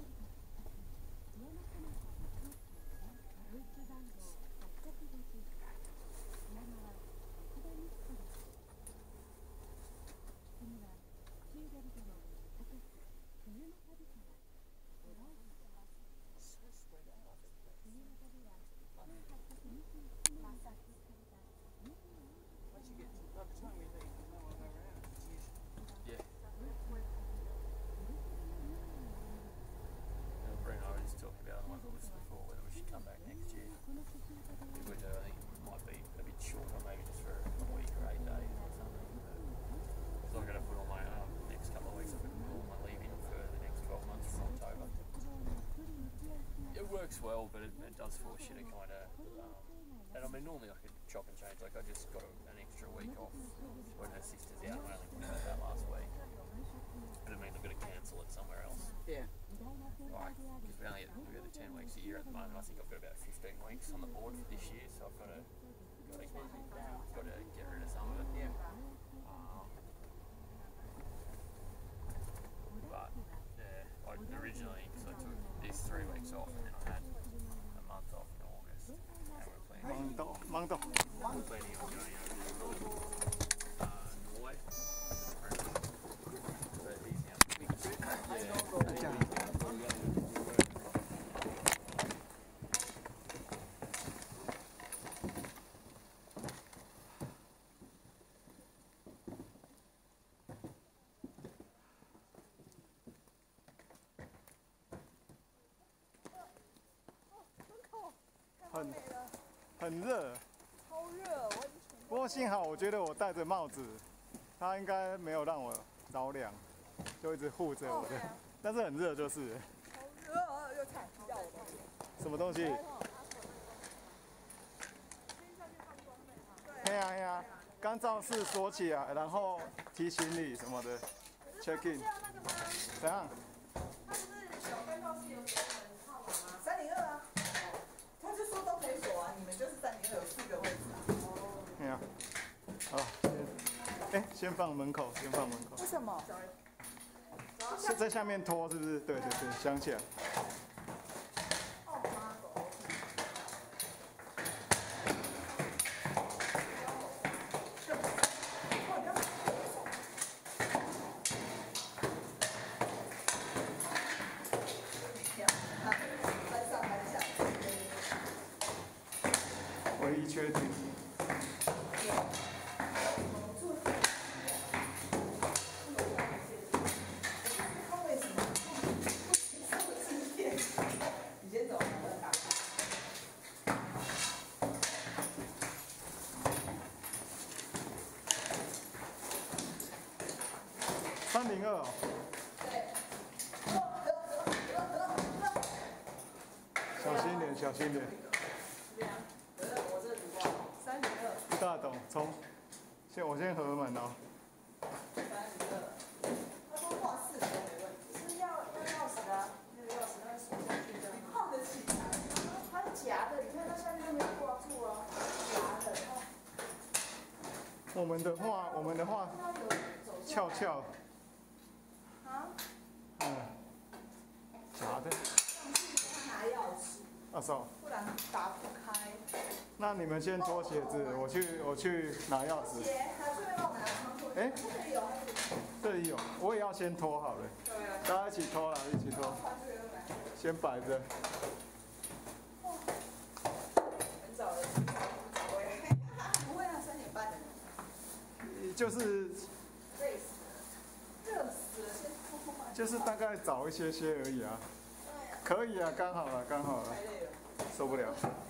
'It works well, but it, it does force you to kind of, um, and I mean normally I could chop and change, like I just got a, an extra week off when her sister's out, and I only put it out last week, but it means I've got to cancel it somewhere else, Yeah. like, because we only get, we get the ten weeks a year at the moment. I think I've got about fifteen weeks on the board for this year, so I've got to, got to, got to get rid of some of it. Yeah. Um, but yeah, I originally, because I took these three weeks off and then I had a month off in August, and we're planning, マウント、マウント。 we're planning on going over to uh, Norway. But he's now big trip. Yeah. 太美了， 很热， 超热，我已经全不过幸好我觉得我戴着帽子，它应该没有让我着凉，就一直护着我的。但是很热就是了。 超热，又踩到我东西。 什么东西？嘿呀嘿呀，刚肇事锁起来，然后提行李什么的 ，check in。怎样？ 三零二啊，他就说都可以锁啊，你们就是三零二有四个位置啊。 哎呀，好，先，哎，先放门口，先放门口。 为什么？ 是在下面拖是不是？对对对，想起来。唯一缺点。三零二哦。小心一点，小心一点。 我这个主播。 先我先合门哦。 他说挂四个没问题，是要要钥匙的、啊，那个钥匙那个锁下去的，放得起来。它是夹的，你看它下面都没有挂住啊，夹的。 我们的话，我们的话，翘翘。 啊？ 嗯。夹的。 上去他拿钥匙。 啊是哦。 不然打不开。 那你们先脱鞋子，我去我去拿钥匙。 鞋，还顺便帮我拿仓库。 哎， 这里有， 这里有，我也要先脱好了。 对啊。 大家一起脱了，一起脱。先摆着。 很早了，不会，不会啊，三点半的。 就是累死了，热死了，先脱完。 就是大概早一些些而已啊。可以啊，刚好了，刚好了。受不了。